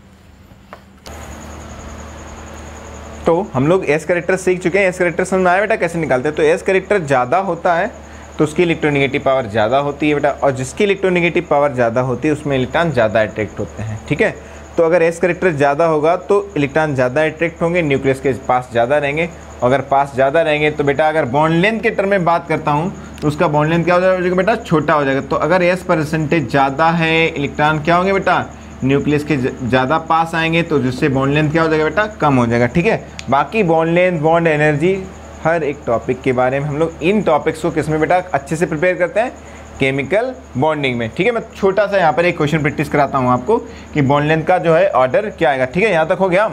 Speaker 1: तो हम लोग एस कैरेक्टर सीख चुके हैं। एस कैरेक्टर समझ में आया बेटा कैसे निकालते हैं। तो एस कैरेक्टर ज़्यादा होता है तो उसकी इलेक्ट्रोनेगेटिव पावर ज़्यादा होती है बेटा, और जिसकी इलेक्ट्रोनेगेटिव पावर ज़्यादा होती है उसमें इलेक्ट्रॉन ज़्यादा अट्रैक्ट होते हैं, ठीक है। तो अगर एस कैरेक्टर ज़्यादा होगा तो इलेक्ट्रॉन ज़्यादा अट्रैक्ट होंगे, न्यूक्लियस के पास ज़्यादा रहेंगे। अगर पास ज़्यादा रहेंगे तो बेटा, अगर बॉन्ड लेंथ के टर्म में बात करता हूँ तो उसका बॉन्ड लेंथ क्या हो जाएगा बेटा, छोटा हो जाएगा। तो अगर एस परसेंटेज ज़्यादा है, इलेक्ट्रॉन क्या होंगे बेटा, न्यूक्लियस के ज़्यादा पास आएंगे, तो जिससे बॉन्ड लेंथ क्या हो जाएगा बेटा, कम हो जाएगा, ठीक है। बाकी बॉन्ड लेंथ, बॉन्ड एनर्जी, हर एक टॉपिक के बारे में हम लोग इन टॉपिक्स को किस में बेटा अच्छे से प्रिपेयर करते हैं, केमिकल बॉन्डिंग में, ठीक है। मैं छोटा सा यहाँ पर एक क्वेश्चन प्रैक्टिस कराता हूँ आपको कि बॉन्ड लेंथ का जो है ऑर्डर क्या आएगा, ठीक है। यहाँ तक हो गया।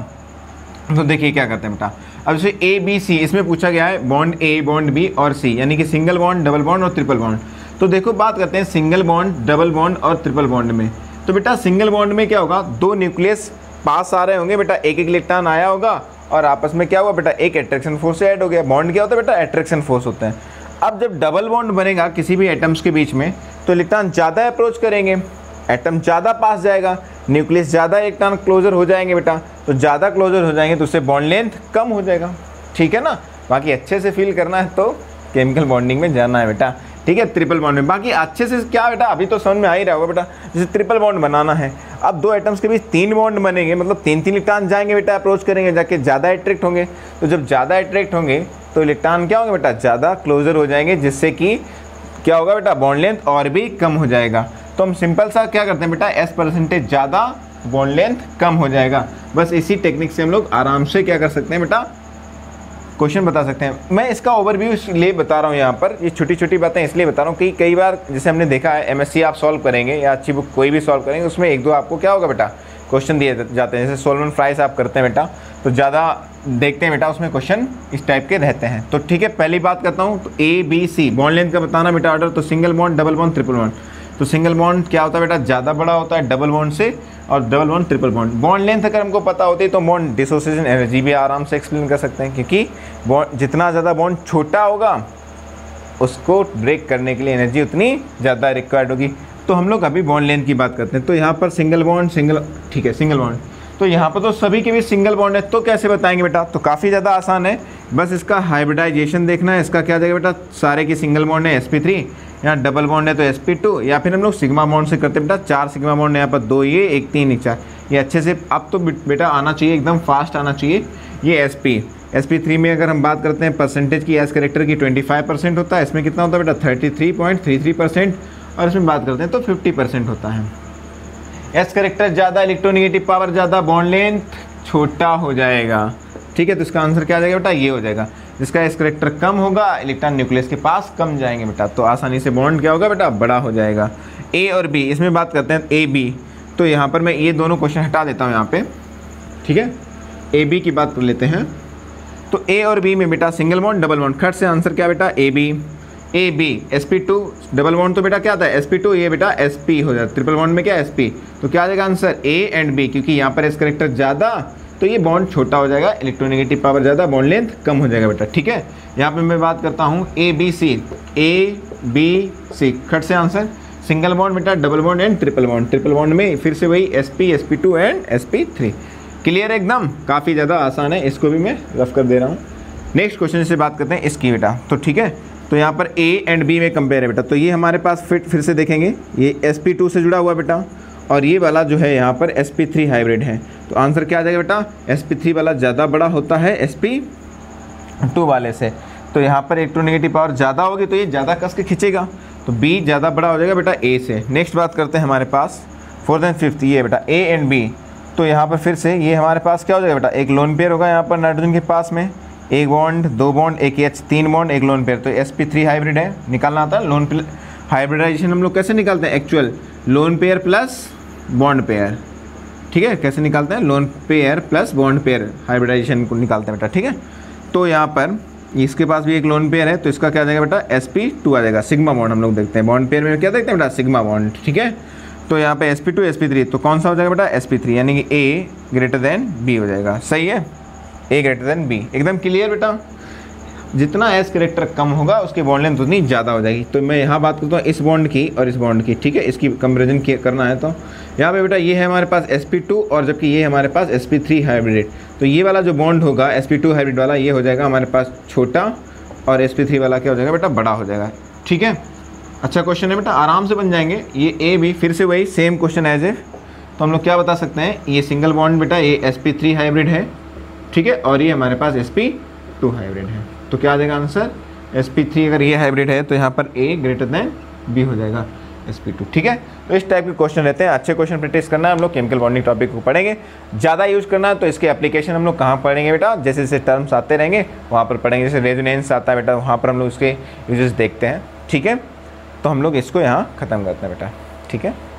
Speaker 1: तो देखिए क्या करते हैं बेटा, अब जैसे ए बी सी, इसमें पूछा गया है बॉन्ड ए, बॉन्ड बी और सी, यानी कि सिंगल बॉन्ड, डबल बॉन्ड और ट्रिपल बॉन्ड। तो देखो बात करते हैं सिंगल बॉन्ड, डबल बॉन्ड और ट्रिपल बॉन्ड में। तो बेटा सिंगल बॉन्ड में क्या होगा, दो न्यूक्लियस पास आ रहे होंगे बेटा, एक एक इलेक्ट्रॉन आया होगा और आपस में क्या हुआ बेटा, एक अट्रैक्शन फोर्स से ऐड हो गया। बॉन्ड क्या होता है बेटा, अट्रैक्शन फोर्स होता है। अब जब डबल बॉन्ड बनेगा किसी भी एटम्स के बीच में, तो इलेक्ट्रॉन ज़्यादा अप्रोच करेंगे, एटम ज़्यादा पास जाएगा, न्यूक्लियस ज़्यादा इलेक्ट्रॉन क्लोजर हो जाएंगे बेटा। तो ज़्यादा क्लोजर हो जाएंगे तो उससे बॉन्ड लेंथ कम हो जाएगा, ठीक है ना। बाकी अच्छे से फील करना है तो केमिकल बॉन्डिंग में जाना है बेटा, ठीक है। ट्रिपल बॉन्ड में बाकी अच्छे से क्या बेटा, अभी तो समझ में आ ही रहा होगा बेटा। जैसे ट्रिपल बॉन्ड बनाना है, अब दो एटम्स के बीच तीन बॉन्ड बनेंगे, मतलब तीन तीन इलेक्ट्रॉन जाएंगे बेटा, अप्रोच करेंगे, जाके ज़्यादा अट्रैक्ट होंगे। तो जब ज़्यादा अट्रैक्ट होंगे तो इलेक्ट्रॉन क्या होंगे बेटा, ज़्यादा क्लोजर हो जाएंगे, जिससे कि क्या होगा बेटा, बॉन्ड लेंथ और भी कम हो जाएगा। तो हम सिंपल सा क्या करते हैं बेटा, एस परसेंटेज ज़्यादा, बॉन्ड लेंथ कम हो जाएगा। बस इसी टेक्निक से हम लोग आराम से क्या कर सकते हैं बेटा, क्वेश्चन बता सकते हैं। मैं इसका ओवरव्यू इसलिए बता रहा हूँ यहाँ पर, ये छोटी छोटी बातें इसलिए बता रहा हूँ कि कई बार जैसे हमने देखा है एमएससी आप सॉल्व करेंगे या अच्छी बुक कोई भी सॉल्व करेंगे, उसमें एक दो आपको क्या होगा बेटा, क्वेश्चन दिए जाते हैं। जैसे सोलमन फ्राइज आप करते हैं बेटा, तो ज़्यादा देखते हैं बेटा, उसमें क्वेश्चन इस टाइप के रहते हैं। तो ठीक है, पहली बात करता हूँ, तो A B C bond length का बताना बेटा ऑर्डर। तो single bond, double bond, triple bond. तो सिंगल बॉन्ड क्या होता है बेटा, ज़्यादा बड़ा होता है डबल बॉन्ड से, और double bond triple bond. Bond length अगर हमको पता होती है तो बॉन्ड डिसोसिएशन एनर्जी भी आराम से एक्सप्लेन कर सकते हैं, क्योंकि बॉन्ड जितना ज़्यादा बॉन्ड छोटा होगा उसको ब्रेक करने के लिए एनर्जी उतनी ज़्यादा रिक्वायर्ड होगी। तो हम लोग अभी बॉन्ड लेंथ की बात करते हैं। तो यहाँ पर सिंगल बॉन्ड, सिंगल, ठीक है, सिंगल बॉन्ड। तो यहाँ पर तो सभी के भी सिंगल बॉन्ड है, तो कैसे बताएंगे बेटा, तो काफ़ी ज़्यादा आसान है, बस इसका हाइब्रिडाइजेशन देखना है। इसका क्या जाएगा बेटा, सारे की सिंगल बॉन्ड है एस पी थ्री, यहाँ डबल बॉन्ड है तो एस पी टू, या फिर हम लोग सिग्मा बॉन्ड से करते हैं बेटा, चार सिग्मा बॉन्ड है यहाँ पर, दो ये, एक तीन, एक चार। ये अच्छे से अब तो बेटा आना चाहिए, एकदम फास्ट आना चाहिए। ये S P S P three में अगर हम बात करते हैं परसेंटेज की, एस कैरेक्टर की ट्वेंटी फाइव परसेंट होता है, इसमें कितना होता है बेटा, thirty three point three three percent, और इसमें बात करते हैं तो फिफ्टी परसेंट होता है। एस कैरेक्टर ज़्यादा, इलेक्ट्रोनेगेटिव पावर ज़्यादा, बॉन्ड लेंथ छोटा हो जाएगा, ठीक है। तो इसका आंसर क्या आ जाएगा बेटा, ये हो जाएगा। जिसका एस कैरेक्टर कम होगा, इलेक्ट्रॉन न्यूक्लियस के पास कम जाएंगे बेटा, तो आसानी से बॉन्ड क्या होगा बेटा, बड़ा हो जाएगा। ए और बी, इसमें बात करते हैं ए बी, तो यहाँ पर मैं ये दोनों क्वेश्चन हटा देता हूँ यहाँ पे, ठीक है। ए बी की बात कर लेते हैं। तो ए और बी में बेटा सिंगल बॉन्ड, डबल बॉन्ड, खट से आंसर क्या बेटा, A B. A B S P two, double bond तो बेटा क्या आता है एस पी टू, ये बेटा एस पी हो जाता है, ट्रिपल बॉन्ड में क्या एस पी। तो क्या आ जाएगा आंसर, ए एंड बी, क्योंकि यहाँ पर एस कैरेक्टर ज़्यादा तो ये बॉन्ड छोटा हो जाएगा, इलेक्ट्रोनेगेटिव पावर ज़्यादा, बॉन्ड लेंथ कम हो जाएगा बेटा, ठीक है। यहाँ पे मैं बात करता हूँ ए बी सी, ए बी सी, खट से आंसर सिंगल बॉन्ड बेटा, double bond and triple bond. Triple bond में फिर से वही S P, S P two and S P three. Clear है एकदम, काफ़ी ज़्यादा आसान है, इसको भी मैं रफ कर दे रहा हूँ। नेक्स्ट क्वेश्चन से बात करते हैं इसकी बेटा। तो ठीक है, तो यहाँ पर ए एंड बी में कंपेयर है बेटा। तो ये हमारे पास फिट फिर से देखेंगे, ये एस पी टू से जुड़ा हुआ बेटा, और ये वाला जो है यहाँ पर एस पी थ्री हाइब्रिड है। तो आंसर क्या आ जाएगा बेटा, एस पी थ्री वाला ज़्यादा बड़ा होता है एस पी टू वाले से। तो यहाँ पर इलेक्ट्रोनेगेटिव पावर ज़्यादा होगी तो ये ज़्यादा कस के खींचेगा, तो बी ज़्यादा बड़ा हो जाएगा बेटा ए से। नेक्स्ट बात करते हैं हमारे पास फोर्थ एंड फिफ्थ, ये बेटा ए एंड बी। तो यहाँ पर फिर से ये हमारे पास क्या हो जाएगा बेटा, एक लोन पेयर होगा यहाँ पर नाइट्रोजन के पास में, एक बॉन्ड, दो बॉन्ड, एक एच, तीन बॉन्ड, एक लोन पेयर। तो एस पी थ्री हाइब्रिड है, निकालना आता है लोन पेयर। हाइब्रिडाइजेशन हम लोग कैसे निकालते हैं, actual lone pair plus bond pair, ठीक है, कैसे निकालते हैं, lone pair plus bond pair hybridization को निकालते हैं बेटा, ठीक है। तो यहाँ पर इसके पास भी एक लोन पेयर है, तो इसका क्या आ जाएगा बेटा, एस पी टू आ जाएगा, सिग्मा बॉन्ड हम लोग देखते हैं, बॉन्ड पेयर में क्या देखते हैं बेटा, सिग्मा बॉन्ड, ठीक है। तो यहाँ पे S P two S P three, तो कौन सा हो जाएगा बेटा, एस पी थ्री, यानी कि ए ग्रेटर देन बी हो जाएगा, सही है, ए ग्रेटर देन बी, एकदम क्लियर बेटा। जितना एस कैरेक्टर कम होगा उसकी बॉन्ड लेंथ उतनी ज़्यादा हो जाएगी। तो मैं यहाँ बात करता हूँ इस बॉन्ड की और इस बॉन्ड की, ठीक है, इसकी कंपेरिजन करना है। तो यहाँ पे बेटा ये है हमारे पास एस पी टू और जबकि ये हमारे पास एस पी थ्री हाइब्रिड। तो ये वाला जो बॉन्ड होगा एस पी टू हाइब्रिड वाला, ये हो जाएगा हमारे पास छोटा, और एस पी थ्री वाला क्या हो जाएगा बेटा, बड़ा हो जाएगा, ठीक है। अच्छा क्वेश्चन है बेटा, आराम से बन जाएंगे ये ए बी, फिर से वही सेम क्वेश्चन एज ए। तो हम लोग क्या बता सकते हैं, ये सिंगल बॉन्ड बेटा ये एस पी थ्री हाइब्रिड है, ठीक है, और ये हमारे पास एस पी टू हाइब्रिड है। तो क्या आ जाएगा आंसर, एस पी थ्री अगर ये हाइब्रिड है तो यहाँ पर ए ग्रेटर देन बी हो जाएगा एस पी टू, ठीक है। तो इस टाइप के क्वेश्चन रहते हैं, अच्छे क्वेश्चन प्रैक्टिस करना है, हम लोग केमिकल बॉन्डिंग टॉपिक को पढ़ेंगे, ज़्यादा यूज करना है तो इसके एप्लीकेशन हम लोग कहाँ पढ़ेंगे बेटा, जैसे जैसे टर्म्स आते रहेंगे वहाँ पर पढ़ेंगे, जैसे रेजोनेंस आता है बेटा वहाँ पर हम लोग उसके यूजेस देखते हैं, ठीक है। तो हम लोग इसको यहाँ ख़त्म करते हैं बेटा, ठीक है।